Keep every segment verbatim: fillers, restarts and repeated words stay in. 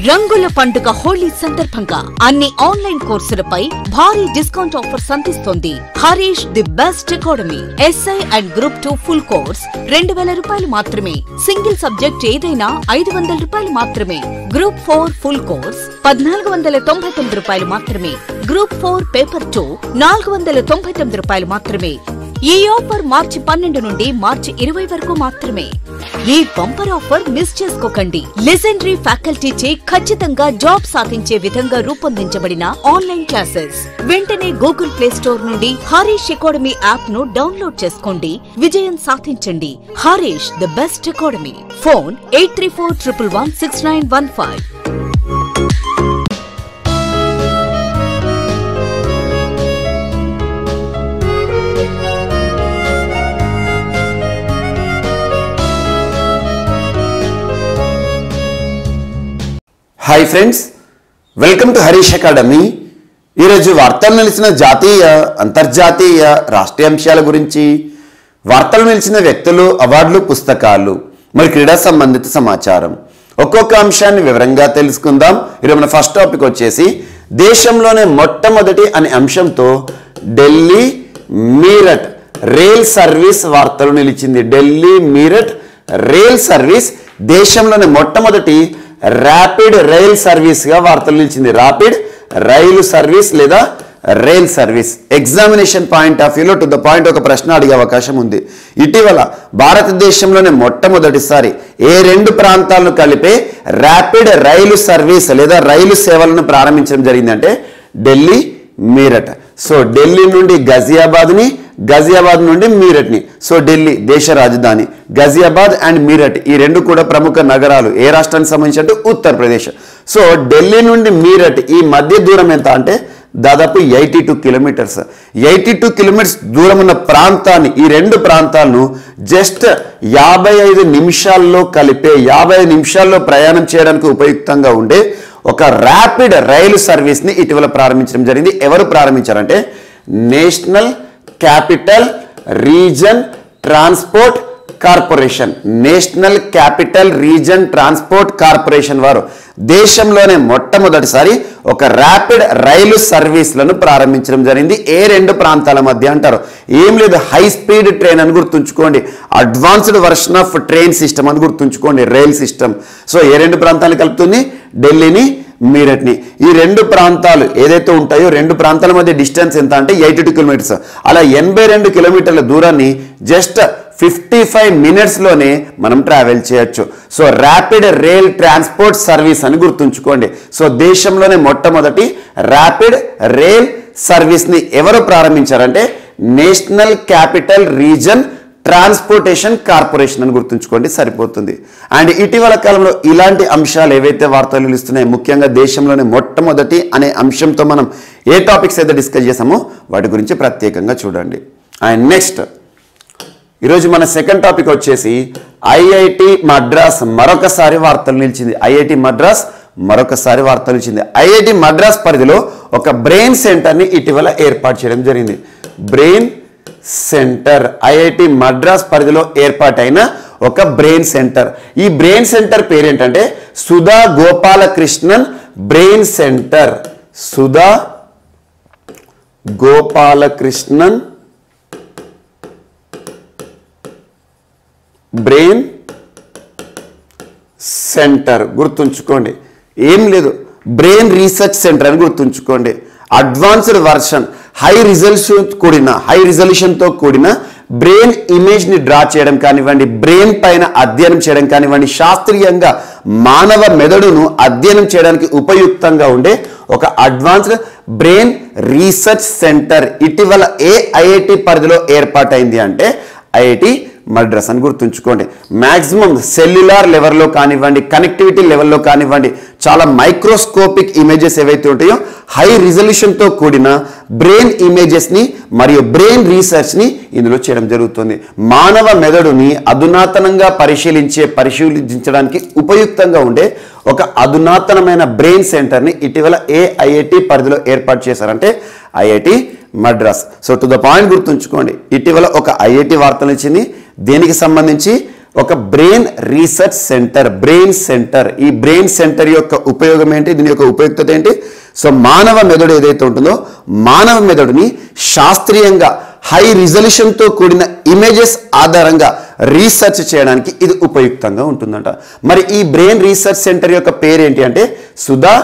రంగుల పండుగ హోలీ సందర్భంగా అన్ని ఆన్లైన్ కోర్సులపై భారీ డిస్కౌంట్ ఆఫర్స్ అందిస్తోంది Harish the best academy. SI and group two full course రెండు వేల రూపాయలు మాత్రమే. సింగిల్ సబ్జెక్ట్ ఏదైనా ఐదు వందల రూపాయలు మాత్రమే. గ్రూప్ ఫోర్ ఫుల్ కోర్స్ పద్నాలుగు వందల తొంభై తొమ్మిది రూపాయలు మాత్రమే. గ్రూప్ ఫోర్ పేపర్ టూ నాలుగు వందల తొంభై తొమ్మిది రూపాయలు మాత్రమే. ఈ ఆఫర్ మార్చి పన్నెండు నుండి మార్చి ఇరవై వరకు మాత్రమే. ఈ బంపర్ ఆఫర్ మిస్ చేసుకోకండి. లెజెండరీ ఫ్యాకల్టీచే ఖచ్చితంగా జాబ్ సాధించే విధంగా రూపొందించబడిన ఆన్లైన్ క్లాసెస్. వెంటనే గూగుల్ ప్లే స్టోర్ నుండి హరీష్ అకాడమీ యాప్ ను డౌన్లోడ్ చేసుకోండి. విజయం సాధించండి. Harish the best academy. Phone eight three four triple one six nine one five. Hi friends, welcome to Harish academy. ఈరోజు వార్తలు నిలిచిన జాతీయ అంతర్జాతీయ రాష్ట్రీయ అంశాల గురించి, వార్తలు నిలిచిన వ్యక్తులు, అవార్డులు, పుస్తకాలు, మరి క్రీడా సంబంధిత సమాచారం ఒక్కొక్క అంశాన్ని వివరంగా తెలుసుకుందాం. ఈరోజు మన ఫస్ట్ టాపిక్ వచ్చేసి దేశంలోనే మొట్టమొదటి అనే అంశంతో ఢిల్లీ మీరట్ రైల్ సర్వీస్ వార్తలు నిలిచింది. ఢిల్లీ మీరట్ రైల్ సర్వీస్ దేశంలోనే మొట్టమొదటి ర్యాపిడ్ రైల్ సర్వీస్ గా వార్తలు నిలిచింది. ర్యాపిడ్ రైలు సర్వీస్ లేదా rail service. Examination point of వ్యూలో టు ద పాయింట్ ఒక ప్రశ్న అడిగే అవకాశం ఉంది. ఇటీవల భారతదేశంలోనే మొట్టమొదటిసారి ఏ రెండు ప్రాంతాలను కలిపే ర్యాపిడ్ రైలు సర్వీస్ లేదా రైలు సేవలను ప్రారంభించడం జరిగిందంటే ఢిల్లీ మీరట్. సో ఢిల్లీ నుండి గజియాబాద్ని, గజియాబాద్ నుండి మీరట్ని. సో ఢిల్లీ దేశ రాజధాని, గజియాబాద్ అండ్ మీరట్ ఈ రెండు కూడా ప్రముఖ నగరాలు. ఏ రాష్ట్రానికి సంబంధించినట్టు ఉత్తరప్రదేశ్. సో ఢిల్లీ నుండి మీరట్ ఈ మధ్య దూరం ఎంత అంటే దాదాపు eighty two kilometres. Eighty two kilometres దూరం ఉన్న ప్రాంతాన్ని, ఈ రెండు ప్రాంతాలను జస్ట్ యాభై ఐదు నిమిషాల్లో కలిపే, యాభై ఐదు నిమిషాల్లో ప్రయాణం చేయడానికి ఉపయుక్తంగా ఉండే ఒక ర్యాపిడ్ రైలు సర్వీస్ని ఇటీవల ప్రారంభించడం జరిగింది. ఎవరు ప్రారంభించారంటే national capital region transport corporation. National capital region transport corporation వారు దేశంలోనే మొట్టమొదటిసారి ఒక ర్యాపిడ్ రైలు సర్వీస్లను ప్రారంభించడం జరిగింది. ఏ రెండు ప్రాంతాల మధ్య అంటారు, ఏం లేదు, హై స్పీడ్ ట్రైన్ అని గుర్తుంచుకోండి. Advanced version of train system అని గుర్తుంచుకోండి, రైల్ సిస్టమ్. సో ఏ రెండు ప్రాంతాలను కలుపుతుంది, ఢిల్లీని మీరట్ని. ఈ రెండు ప్రాంతాలు ఏదైతే ఉంటాయో రెండు ప్రాంతాల మధ్య డిస్టెన్స్ ఎంత అంటే ఎయిటీ టూ కిలోమీటర్స్. అలా ఎనభై రెండు కిలోమీటర్ల దూరాన్ని జస్ట్ ఫిఫ్టీ ఫైవ్ మినిట్స్లోనే మనం ట్రావెల్ చేయొచ్చు. So rapid rail transport service అని గుర్తుంచుకోండి. సో దేశంలోనే మొట్టమొదటి ర్యాపిడ్ రైల్ సర్వీస్ని ఎవరు ప్రారంభించారంటే national capital region transportation corporation అని గుర్తుంచుకోండి, సరిపోతుంది. అండ్ ఇటీవల కాలంలో ఇలాంటి అంశాలు ఏవైతే వార్తలు నిలుస్తున్నాయి, ముఖ్యంగా దేశంలోనే మొట్టమొదటి అనే అంశంతో మనం ఏ టాపిక్స్ అయితే డిస్కస్ చేసామో వాటి గురించి ప్రత్యేకంగా చూడండి. అండ్ నెక్స్ట్ ఈరోజు మన సెకండ్ టాపిక్ వచ్చేసి ఐఐటి మద్రాస్ మరొకసారి వార్తలు నిలిచింది. ఐఐటి మద్రాస్ మరొకసారి వార్తలు నిలిచింది. ఐఐటి మద్రాస్ పరిధిలో ఒక బ్రెయిన్ సెంటర్ని ఇటీవల ఏర్పాటు చేయడం జరిగింది. బ్రెయిన్ సెంటర్, ఐఐటి మద్రాస్ పరిధిలో ఏర్పాటైన ఒక బ్రెయిన్ సెంటర్. ఈ బ్రెయిన్ సెంటర్ పేరేంటంటే Sudha Gopalakrishnan brain centre. Sudha Gopalakrishnan brain centre గుర్తుంచుకోండి. ఏం లేదు, బ్రెయిన్ రీసెర్చ్ సెంటర్ అని గుర్తుంచుకోండి. అడ్వాన్స్డ్ వర్షన్, హై రిజల్యూషన్ కూడిన హై రిజల్యూషన్తో కూడిన బ్రెయిన్ ఇమేజ్ని డ్రా చేయడం కానివ్వండి, బ్రెయిన్ పైన అధ్యయనం చేయడం కానివ్వండి, శాస్త్రీయంగా మానవ మెదడును అధ్యయనం చేయడానికి ఉపయుక్తంగా ఉండే ఒక అడ్వాన్స్డ్ బ్రెయిన్ రీసెర్చ్ సెంటర్ ఇటీవల ఏ ఐఐటి పరిధిలో ఏర్పాటైంది అంటే ఐఐటి మద్రాస్ అని గుర్తుంచుకోండి. మ్యాక్సిమం సెల్యులార్ లెవెల్లో కానివ్వండి, కనెక్టివిటీ లెవెల్లో కానివ్వండి, చాలా మైక్రోస్కోపిక్ ఇమేజెస్ ఏవైతే ఉంటాయో హై రిజల్యూషన్తో కూడిన బ్రెయిన్ ఇమేజెస్ని మరియు బ్రెయిన్ రీసెర్చ్ని ఇందులో చేయడం జరుగుతుంది. మానవ మెదడుని అధునాతనంగా పరిశీలించే పరిశీలించడానికి ఉపయుక్తంగా ఉండే ఒక అధునాతనమైన బ్రెయిన్ సెంటర్ని ఇటీవల ఏ ఐఐటి పరిధిలో ఏర్పాటు చేశారంటే IIT Madras. So to the point గుర్తుంచుకోండి, ఇటీవల ఒక ఐఐటి వార్తలు ఇచ్చింది. దేనికి సంబంధించి ఒక brain research centre, brain centre. ఈ బ్రెయిన్ సెంటర్ యొక్క ఉపయోగం ఏంటి, దీని యొక్క ఉపయుక్తత ఏంటి? సో మానవ మెదడు ఏదైతే ఉంటుందో మానవ మెదడుని శాస్త్రీయంగా హై రిజల్యూషన్తో కూడిన ఇమేజెస్ ఆధారంగా రీసెర్చ్ చేయడానికి ఇది ఉపయుక్తంగా ఉంటుందంట. మరి ఈ బ్రెయిన్ రీసెర్చ్ సెంటర్ యొక్క పేరు ఏంటి అంటే సుధా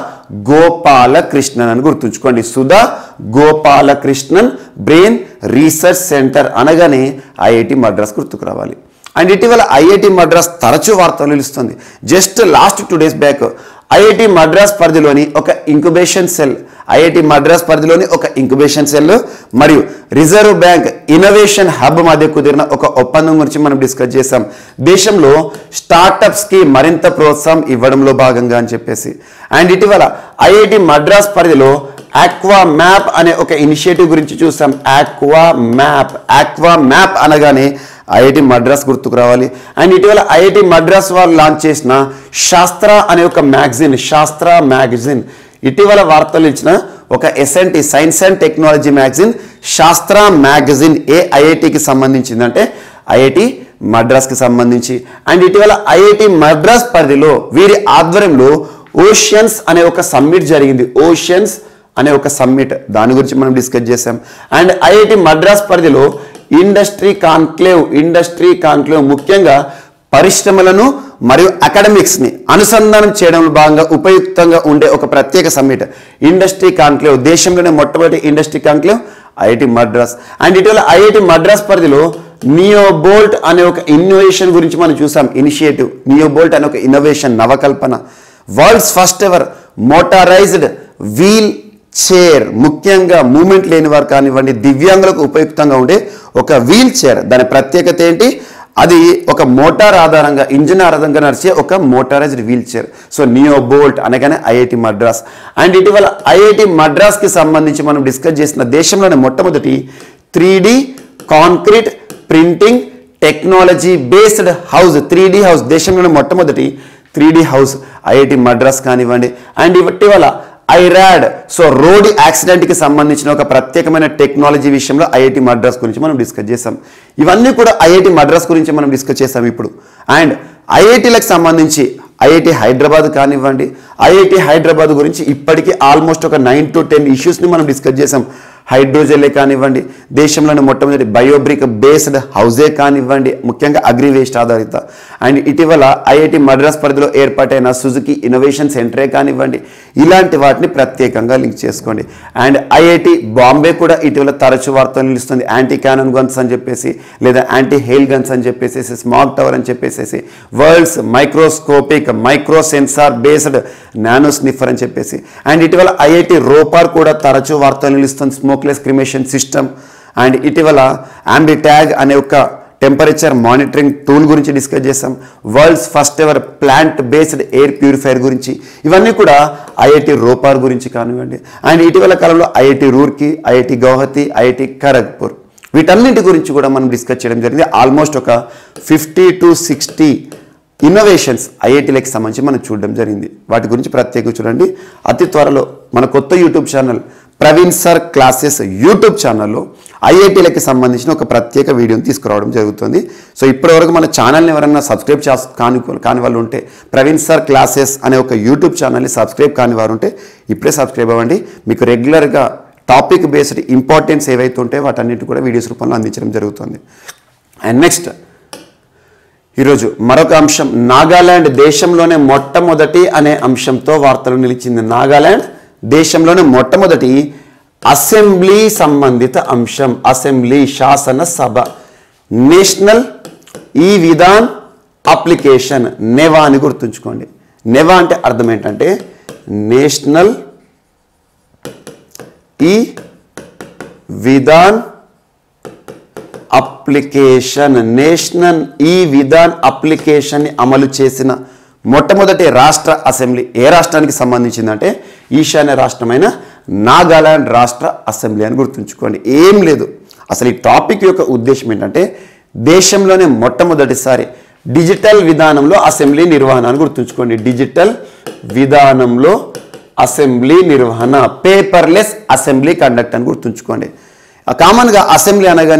గోపాలకృష్ణన్ అని గుర్తుంచుకోండి. Sudha Gopalakrishnan brain research centre అనగానే ఐఐటి మద్రాస్ గుర్తుకు రావాలి. అండ్ ఇటీవల ఐఐటి మద్రాస్ తరచూ వార్తలు నిలుస్తుంది. Just last two days back IIT Madras పరిధిలోని ఒక ఇంక్యుబేషన్ సెల్ ఐఐటి మద్రాస్ పరిధిలోని ఒక ఇంక్యుబేషన్ సెల్ మరియు రిజర్వ్ బ్యాంక్ ఇన్నోవేషన్ హబ్ మధ్య కుదిరిన ఒక ఒప్పందం గురించి మనం డిస్కస్ చేసాం. దేశంలో స్టార్టప్స్కి మరింత ప్రోత్సాహం ఇవ్వడంలో భాగంగా అని చెప్పేసి. అండ్ ఇటీవల ఐఐటి మద్రాస్ పరిధిలో ఆక్వా మ్యాప్ అనే ఒక ఇనిషియేటివ్ గురించి చూసాం. ఆక్వా మ్యాప్ ఆక్వా మ్యాప్ అనగానే ఐఐటి మద్రాస్ గుర్తుకు రావాలి. అండ్ ఇటీవల ఐఐటి మద్రాస్ వాళ్ళు లాంచ్ చేసిన శాస్త్ర అనే ఒక మ్యాగజైన్, శాస్త్ర మ్యాగజైన్ ఇటీవల వార్తలు ఇచ్చిన ఒక S and T science and technology magazine Shastra magazine ఏ ఐఐటికి సంబంధించిందంటే ఐఐటి మద్రాస్కి సంబంధించి. అండ్ ఇటీవల ఐఐటి మద్రాస్ పరిధిలో వీరి ఆధ్వర్యంలో ఓషియన్స్ అనే ఒక సమ్మిట్ జరిగింది. ఓషియన్స్ అనే ఒక సమ్మిట్, దాని గురించి మనం డిస్కస్ చేసాం. అండ్ ఐఐటి మద్రాస్ పరిధిలో ఇండస్ట్రీ కాన్క్లేవ్ ఇండస్ట్రీ కాన్క్లేవ్ ముఖ్యంగా పరిశ్రమలను మరియు అకాడమిక్స్ని అనుసంధానం చేయడంలో భాగంగా ఉపయుక్తంగా ఉండే ఒక ప్రత్యేక సమ్మిట్ ఇండస్ట్రీ కాన్క్లేవ్. దేశంలోనే మొట్టమొదటి industry conclave IIT Madras. And ఇటీవల ఐఐటి మద్రాస్ పరిధిలో నియోబోల్ట్ అనే ఒక ఇన్నోవేషన్ గురించి మనం చూసాం. ఇనిషియేటివ్ నియోబోల్ట్ అనే ఒక ఇన్నోవేషన్, నవకల్పన. World's first ever motorised wheelchair, ముఖ్యంగా మూమెంట్ లేని వారు కానివ్వండి దివ్యాంగులకు ఉపయుక్తంగా ఉండే ఒక వీల్ చైర్. దాని ప్రత్యేకత ఏంటి? అది ఒక మోటార్ ఆధారంగా ఇంజిన్ ఆధారంగా నడిచే ఒక motorised wheelchair. So NeoBolt అనగానే ఐఐటి మద్రాస్. అండ్ ఇటీవల ఐఐటి మద్రాస్కి సంబంధించి మనం డిస్కస్ చేసిన దేశంలోనే మొట్టమొదటి three D concrete printing technology based house, three D house దేశంలోనే మొట్టమొదటి three D house IIT Madras కానివ్వండి. అండ్ ఇటీవల ఐరాడ్, సో రోడ్ యాక్సిడెంట్కి సంబంధించిన ఒక ప్రత్యేకమైన టెక్నాలజీ విషయంలో ఐఐటి మద్రాస్ గురించి మనం డిస్కస్ చేసాం. ఇవన్నీ కూడా ఐఐటి మద్రాస్ గురించి మనం డిస్కస్ చేసాం ఇప్పుడు. అండ్ ఐఐటీలకు సంబంధించి ఐఐటి హైదరాబాద్ కానివ్వండి, ఐఐటి హైదరాబాద్ గురించి ఇప్పటికీ ఆల్మోస్ట్ ఒక నైన్ టు టెన్ ఇష్యూస్ని మనం డిస్కస్ చేసాం. హైడ్రోజెల్లే కానివ్వండి, దేశంలోని మొట్టమొదటి బయోబ్రిక్ బేస్డ్ హౌజే కానివ్వండి, ముఖ్యంగా అగ్రి వేస్ట్ ఆధారిత. అండ్ ఇటీవల ఐఐటి మద్రాస్ పరిధిలో ఏర్పాటైన సుజుకి ఇన్నోవేషన్ సెంటరే కానివ్వండి, ఇలాంటి వాటిని ప్రత్యేకంగా లింక్ చేసుకోండి. అండ్ ఐఐటి బాంబే కూడా ఇటీవల తరచు వార్తలు నిలుస్తుంది. యాంటీ క్యానన్ గన్స్ అని చెప్పేసి, లేదా యాంటీ హెయిల్ గన్స్ అని చెప్పేసి, స్మాగ్ టవర్ అని చెప్పేసి, world's microscopic micro sensor based nano sniffer అని చెప్పేసి. అండ్ ఇటీవల ఐఐటి రోపార్ కూడా తరచు వార్తలు నిలుస్తుంది, స్మోక్లెస్ క్రిమేషన్ సిస్టమ్. అండ్ ఇటీవల ఆంబిట్యాగ్ అనే ఒక టెంపరేచర్ మానిటరింగ్ టూల్ గురించి డిస్కస్ చేసాం. World's first ever plant based air purifier గురించి, ఇవన్నీ కూడా ఐఐటి రోపార్ గురించి కానివ్వండి. అండ్ ఇటీవల కాలంలో IIT Roorkee, IIT Guwahati, IIT Kharagpur, వీటన్నింటి గురించి కూడా మనం డిస్కస్ చేయడం జరిగింది. ఆల్మోస్ట్ ఒక ఫిఫ్టీ టు సిక్స్టీ ఇన్నోవేషన్స్ ఐఐటీలకు సంబంధించి మనం చూడడం జరిగింది. వాటి గురించి ప్రత్యేకంగా చూడండి. అతి త్వరలో మన కొత్త YouTube channel Praveen sir classes YouTube ఛానల్లో ఐఐటీలకు సంబంధించిన ఒక ప్రత్యేక వీడియోని తీసుకురావడం జరుగుతుంది. సో ఇప్పటివరకు మన ఛానల్ని ఎవరైనా సబ్స్క్రైబ్ చేసి కాని కాని వాళ్ళు ఉంటే, ప్రవీణ్ సార్ క్లాసెస్ అనే ఒక యూట్యూబ్ ఛానల్ని సబ్స్క్రైబ్ కాని వారు ఉంటే ఇప్పుడే సబ్స్క్రైబ్ అవ్వండి. మీకు రెగ్యులర్గా టాపిక్ బేస్డ్ ఇంపార్టెన్స్ ఏవైతే ఉంటాయో వాటన్నిటి కూడా వీడియోస్ రూపంలో అందించడం జరుగుతుంది. అండ్ నెక్స్ట్ ఈరోజు మరొక అంశం, నాగాలాండ్ దేశంలోనే మొట్టమొదటి అనే అంశంతో వార్తలు నిలిచింది. నాగాలాండ్ దేశంలోనే మొట్టమొదటి అసెంబ్లీ సంబంధిత అంశం, అసెంబ్లీ శాసనసభ, national e Vidhan application, never అని గుర్తుంచుకోండి. నెవా అంటే అర్థం ఏంటంటే national e Vidhan application. National e Vidhan అప్లికేషన్ని అమలు చేసిన మొట్టమొదటి రాష్ట్ర అసెంబ్లీ ఏ రాష్ట్రానికి సంబంధించిందంటే ఈశాన్య రాష్ట్రమైన నాగాలాండ్ రాష్ట్ర అసెంబ్లీ అని గుర్తుంచుకోండి. ఏం లేదు, అసలు ఈ టాపిక్ యొక్క ఉద్దేశం ఏంటంటే దేశంలోనే మొట్టమొదటిసారి డిజిటల్ విధానంలో అసెంబ్లీ నిర్వహణ అని గుర్తుంచుకోండి. డిజిటల్ విధానంలో అసెంబ్లీ నిర్వహణ, పేపర్లెస్ అసెంబ్లీ కండక్ట్ అని గుర్తుంచుకోండి. కామన్గా అసెంబ్లీ అనగానే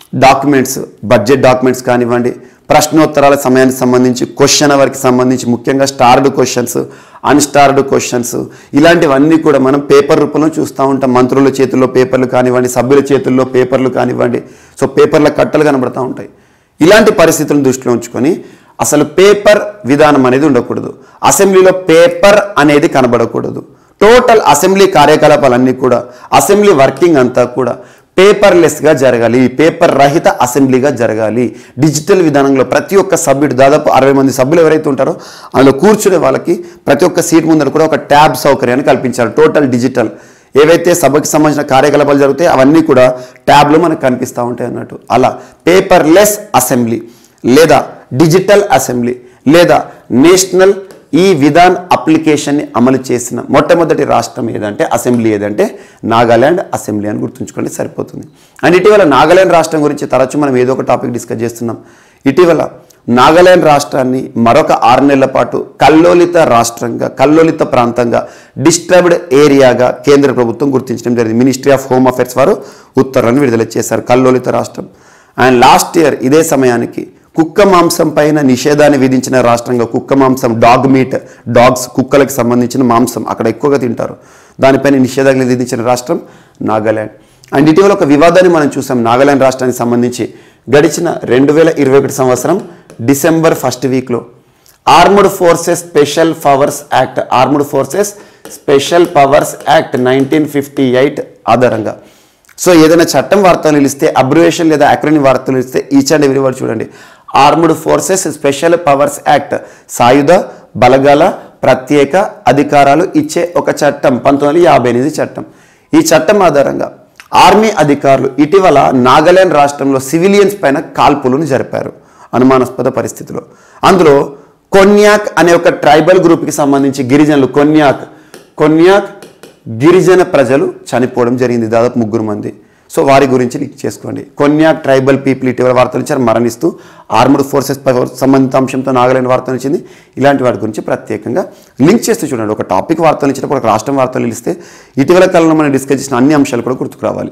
డాక్యుమెంట్స్, బడ్జెట్ డాక్యుమెంట్స్ కానివ్వండి, ప్రశ్నోత్తరాల సమయానికి సంబంధించి, క్వశ్చన్ అవర్కి సంబంధించి, ముఖ్యంగా స్టార్డ్ క్వశ్చన్స్, అన్స్టార్డ్ క్వశ్చన్స్, ఇలాంటివన్నీ కూడా మనం పేపర్ రూపంలో చూస్తూ ఉంటాం. మంత్రుల చేతుల్లో పేపర్లు కానివ్వండి, సభ్యుల చేతుల్లో పేపర్లు కానివ్వండి, సో పేపర్ల కట్టలు కనబడుతూ ఉంటాయి. ఇలాంటి పరిస్థితులను దృష్టిలో ఉంచుకొని అసలు పేపర్ విధానం అనేది ఉండకూడదు. అసెంబ్లీలో పేపర్ అనేది కనబడకూడదు. టోటల్ అసెంబ్లీ కార్యకలాపాలన్నీ కూడా, అసెంబ్లీ వర్కింగ్ అంతా కూడా పేపర్లెస్గా జరగాలి, పేపర్ రహిత అసెంబ్లీగా జరగాలి. డిజిటల్ విధానంలో ప్రతి ఒక్క సభ్యుడు, దాదాపు అరవై మంది సభ్యులు ఎవరైతే ఉంటారో అందులో కూర్చునే వాళ్ళకి ప్రతి ఒక్క సీట్ ముందర కూడా ఒక ట్యాబ్ సౌకర్యాన్ని కల్పించారు. టోటల్ డిజిటల్ ఏవైతే సభకి సంబంధించిన కార్యకలాపాలు జరుగుతాయి అవన్నీ కూడా ట్యాబ్లో మనకు కనిపిస్తూ ఉంటాయి అన్నట్టు. అలా పేపర్లెస్ అసెంబ్లీ లేదా డిజిటల్ అసెంబ్లీ లేదా నేషనల్ ఈ విధాన్ అప్లికేషన్ని అమలు చేసిన మొట్టమొదటి రాష్ట్రం ఏదంటే, అసెంబ్లీ ఏదంటే నాగాల్యాండ్ అసెంబ్లీ అని గుర్తుంచుకోండి, సరిపోతుంది. అండ్ ఇటీవల నాగాల్యాండ్ రాష్ట్రం గురించి తరచు మనం ఏదో ఒక టాపిక్ డిస్కస్ చేస్తున్నాం. ఇటీవల నాగాల్యాండ్ రాష్ట్రాన్ని మరొక ఆరు నెలల పాటు కల్లోలిత రాష్ట్రంగా, కల్లోలిత ప్రాంతంగా, డిస్టర్బ్డ్ ఏరియాగా కేంద్ర ప్రభుత్వం గుర్తించడం జరిగింది. మినిస్ట్రీ ఆఫ్ హోమ్ అఫేర్స్ వారు ఉత్తర్వులను విడుదల చేశారు, కల్లోలిత రాష్ట్రం. అండ్ లాస్ట్ ఇయర్ ఇదే సమయానికి కుక్క మాంసం పైన నిషేధాన్ని విధించిన రాష్ట్రంగా, కుక్క మాంసం, డాగ్ మీట్, డాగ్స్, కుక్కలకు సంబంధించిన మాంసం అక్కడ ఎక్కువగా తింటారు, దానిపైన నిషేధాన్ని విధించిన రాష్ట్రం నాగాల్యాండ్. అండ్ ఇటీవల ఒక వివాదాన్ని మనం చూసాం నాగాల్యాండ్ రాష్ట్రానికి సంబంధించి. గడిచిన రెండు వేల ఇరవై ఒకటి సంవత్సరం డిసెంబర్ ఫస్ట్ వీక్లో armed forces special powers act, armed forces special powers act nineteen fifty eight ఆధారంగా, సో ఏదైనా చట్టం వార్తలు నిలిస్తే, అబ్రివేషన్ లేదా అక్రోనిమ్ వార్తలు నిలిస్తే ఈచ్ అండ్ ఎవ్రీ వర్డ్ చూడండి. Armed forces special powers act, సాయుధ బలగాల ప్రత్యేక అధికారాలు ఇచ్చే ఒక చట్టం, పంతొమ్మిది వందల యాభై ఎనిమిది చట్టం. ఈ చట్టం ఆధారంగా ఆర్మీ అధికారులు ఇటీవల నాగాల్యాండ్ రాష్ట్రంలో సివిలియన్స్ పైన కాల్పులను జరిపారు అనుమానాస్పద పరిస్థితిలో. అందులో కొన్యాక్ అనే ఒక ట్రైబల్ గ్రూప్కి సంబంధించి గిరిజనులు, కొన్యాక్ కొన్యాక్ గిరిజన ప్రజలు చనిపోవడం జరిగింది, దాదాపు ముగ్గురు మంది. సో వారి గురించి లింక్ చేసుకోండి. కొన్యాక్ ట్రైబల్ పీపుల్ ఇటీవల వార్తలు ఇచ్చారు, మరణిస్తూ ఆర్మ్డ్ ఫోర్సెస్ సంబంధిత అంశంతో నాగాల్యాండ్ వార్తలు ఇచ్చింది. ఇలాంటి వాటి గురించి ప్రత్యేకంగా లింక్ చేస్తూ చూడండి. ఒక టాపిక్ వార్తలు ఇచ్చినప్పుడు ఒక రాష్ట్రం వార్తలు ఇస్తే ఇటీవల కాలంలో మనం డిస్కస్ చేసిన అన్ని అంశాలు కూడా గుర్తుకు రావాలి.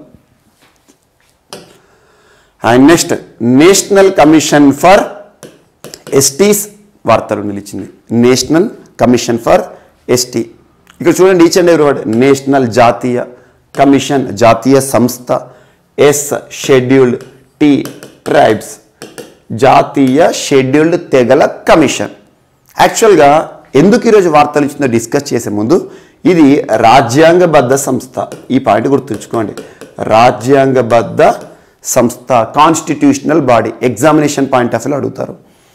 And next national commission for STs వార్తలు నిలిచింది. నేషనల్ కమిషన్ ఫర్ ఎస్టీ, ఇక్కడ చూడండి each and every word. National జాతీయ కమిషన్, జాతీయ సంస్థ. ఎస్ షెడ్యూల్డ్, టీ ట్రైబ్స్, జాతీయ షెడ్యూల్డ్ తెగల కమిషన్. యాక్చువల్గా ఎందుకు ఈరోజు వార్తలు ఇచ్చిందో డిస్కస్ చేసే ముందు ఇది రాజ్యాంగబద్ధ సంస్థ, ఈ పాయింట్ గుర్తుంచుకోండి. రాజ్యాంగబద్ధ సంస్థ, constitutional body, examination point of వ్యూలో అడుగుతారు.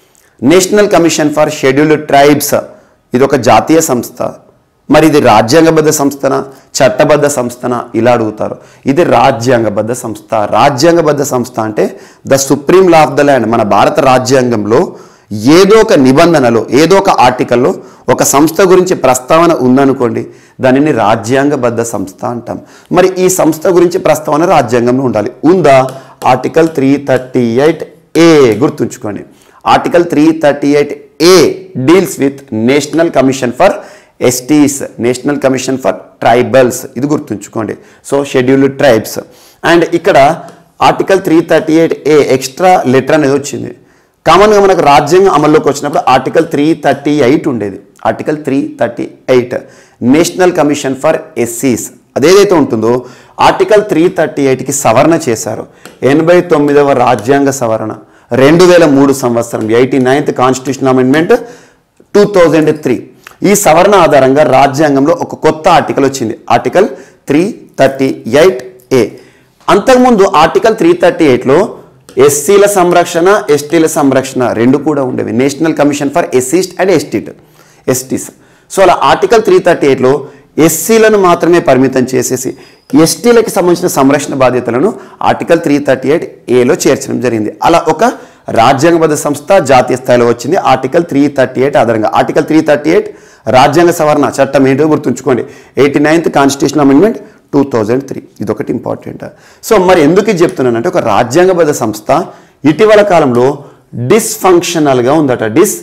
National commission for scheduled tribes ఇది ఒక జాతీయ సంస్థ, మరి ఇది రాజ్యాంగబద్ధ సంస్థన, చట్టబద్ధ సంస్థన ఇలా అడుగుతారు. ఇది రాజ్యాంగబద్ధ సంస్థ. రాజ్యాంగబద్ధ సంస్థ అంటే the supreme law of the land. మన భారత రాజ్యాంగంలో ఏదో ఒక నిబంధనలో, ఏదో ఒక ఆర్టికల్లో ఒక సంస్థ గురించి ప్రస్తావన ఉందనుకోండి, దానిని రాజ్యాంగబద్ధ సంస్థ అంటాం. మరి ఈ సంస్థ గురించి ప్రస్తావన రాజ్యాంగంలో ఉండాలి. ఉందా? Article three thirty eight A గుర్తుంచుకోండి. Article three thirty eight A deals with national commission for STs, national commission for tribals, ఇది గుర్తుంచుకోండి. So scheduled tribes. అండ్ ఇక్కడ article three thirty eight A extra letter అనేది వచ్చింది. కామన్గా మనకు రాజ్యాంగం అమల్లోకి వచ్చినప్పుడు ఆర్టికల్ త్రీ థర్టీ ఎయిట్ ఉండేది. Article three thirty eight national commission for ఎస్సీస్ అదేదైతే ఉంటుందో ఆర్టికల్ త్రీ థర్టీ ఎయిట్కి సవరణ చేశారు. ఎనభై తొమ్మిదవ రాజ్యాంగ సవరణ రెండు వేల మూడు సంవత్సరం, eighty ninth constitution amendment two thousand three. ఈ సవరణ ఆధారంగా రాజ్యాంగంలో ఒక కొత్త ఆర్టికల్ వచ్చింది, article three thirty eight A. అంతకుముందు ఆర్టికల్ త్రీ థర్టీ ఎయిట్లో ఎస్సీల సంరక్షణ, ఎస్టీల సంరక్షణ రెండు కూడా ఉండేవి. నేషనల్ కమిషన్ ఫర్ ఎస్సీస్ అండ్ ఎస్టీ ఎస్టీస్. సో అలా ఆర్టికల్ త్రీ థర్టీ ఎయిట్లో ఎస్సీలను మాత్రమే పరిమితం చేసేసి ఎస్టీలకు సంబంధించిన సంరక్షణ బాధ్యతలను ఆర్టికల్ త్రీ థర్టీ ఎయిట్ ఏలో చేర్చడం జరిగింది. అలా ఒక రాజ్యాంగబద్ధ సంస్థ జాతీయ స్థాయిలో వచ్చింది ఆర్టికల్ త్రీ థర్టీ ఎయిట్ ఆధారంగా. ఆర్టికల్ త్రీ థర్టీ ఎయిట్ రాజ్యాంగ సవరణ చట్టం ఏంటో గుర్తుంచుకోండి, eighty ninth constitution amendment two thousand three. ఇదొకటి ఇంపార్టెంట్. సో మరి ఎందుకు ఇది చెప్తున్నానంటే ఒక రాజ్యాంగబద్ధ సంస్థ ఇటీవల కాలంలో డిస్ఫంక్షనల్గా ఉందట. డిస్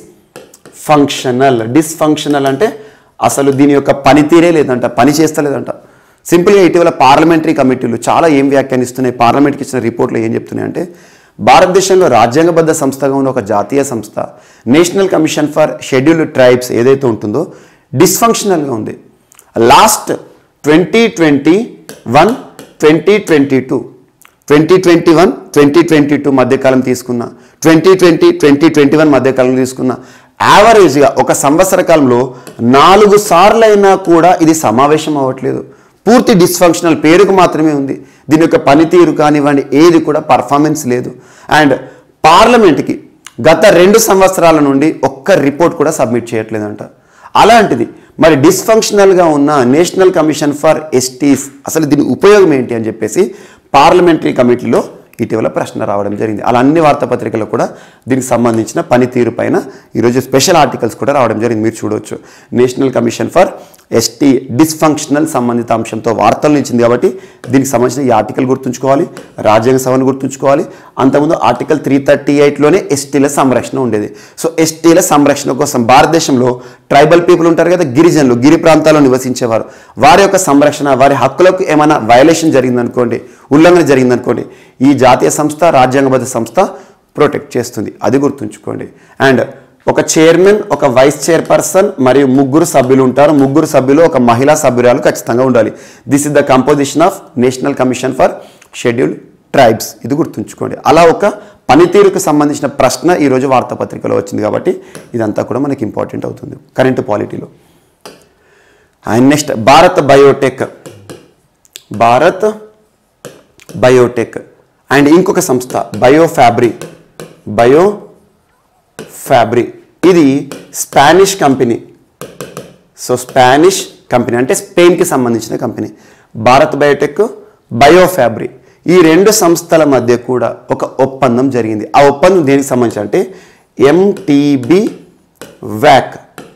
ఫంక్షనల్ డిస్ఫంక్షనల్ అంటే అసలు దీని యొక్క పనితీరే లేదంట, పని చేస్తలేదంట, సింపుల్గా ఇటీవల పార్లమెంటరీ కమిటీలు చాలా ఏం వ్యాఖ్యానిస్తున్నాయి, పార్లమెంట్కి ఇచ్చిన రిపోర్ట్లో ఏం చెప్తున్నాయి అంటే, భారతదేశంలో రాజ్యాంగబద్ధ సంస్థగా ఉన్న ఒక జాతీయ సంస్థ national commission for scheduled tribes ఏదైతే ఉంటుందో డిస్ఫంక్షనల్గా ఉంది. Last twenty twenty one twenty twenty two twenty twenty one twenty twenty two మధ్యకాలం తీసుకున్న, twenty twenty twenty twenty one మధ్యకాలం తీసుకున్న యావరేజ్గా ఒక సంవత్సర కాలంలో నాలుగు సార్లు అయినా కూడా ఇది సమావేశం అవ్వట్లేదు. పూర్తి డిస్ఫంక్షనల్, పేరుకు మాత్రమే ఉంది. దీని యొక్క పనితీరు కానివ్వండి ఏది కూడా పర్ఫార్మెన్స్ లేదు. అండ్ పార్లమెంట్కి గత రెండు సంవత్సరాల నుండి ఒక్క రిపోర్ట్ కూడా సబ్మిట్ చేయట్లేదంట. అలాంటిది మరి డిస్ఫంక్షనల్గా ఉన్న నేషనల్ కమిషన్ ఫర్ ఎస్టీస్ అసలు దీని ఉపయోగం ఏంటి అని చెప్పేసి పార్లమెంటరీ కమిటీలో ఇటీవల ప్రశ్న రావడం జరిగింది. అలా అన్ని వార్తాపత్రికల్లో కూడా దీనికి సంబంధించిన పనితీరు పైన ఈరోజు స్పెషల్ ఆర్టికల్స్ కూడా రావడం జరిగింది. మీరు చూడవచ్చు, national commission for ST dysfunctional సంబంధిత అంశంతో వార్తలు నిలిచింది. కాబట్టి దీనికి సంబంధించిన ఈ ఆర్టికల్ గుర్తుంచుకోవాలి, రాజ్యాంగ సభను గుర్తుంచుకోవాలి. అంతకుముందు ఆర్టికల్ త్రీ థర్టీ ఎయిట్లోనే ఎస్టీల సంరక్షణ ఉండేది. సో ఎస్టీల సంరక్షణ కోసం భారతదేశంలో ట్రైబల్ పీపుల్ ఉంటారు కదా, గిరిజనులు, గిరి ప్రాంతాల్లో నివసించేవారు, వారి యొక్క సంరక్షణ, వారి హక్కులకు ఏమైనా వయలేషన్ జరిగిందనుకోండి, ఉల్లంఘన జరిగిందనుకోండి, ఈ జాతీయ సంస్థ రాజ్యాంగబద్ధ సంస్థ ప్రొటెక్ట్ చేస్తుంది. అది గుర్తుంచుకోండి. అండ్ ఒక చైర్మన్, ఒక వైస్ చైర్పర్సన్ మరియు ముగ్గురు సభ్యులు ఉంటారు. ముగ్గురు సభ్యులు ఒక మహిళా సభ్యురాలు ఖచ్చితంగా ఉండాలి. This is the composition of national commission for scheduled tribes. ఇది గుర్తుంచుకోండి. అలా ఒక పనితీరుకు సంబంధించిన ప్రశ్న ఈరోజు వార్తాపత్రికలో వచ్చింది. కాబట్టి ఇదంతా కూడా మనకి ఇంపార్టెంట్ అవుతుంది కరెంటు పాలిటీలో. And next Bharat Biotech, Bharat Biotech and ఇంకొక సంస్థ బయో ఫ్యాబ్రి, బయో ఫ్యాబ్రి ఇది Spanish company. So Spanish company అంటే స్పెయిన్కి సంబంధించిన company. Bharat Biotech, Biofabri ఈ రెండు సంస్థల మధ్య కూడా ఒక ఒప్పందం జరిగింది. ఆ ఒప్పందం దేనికి సంబంధించి అంటే MTB vac,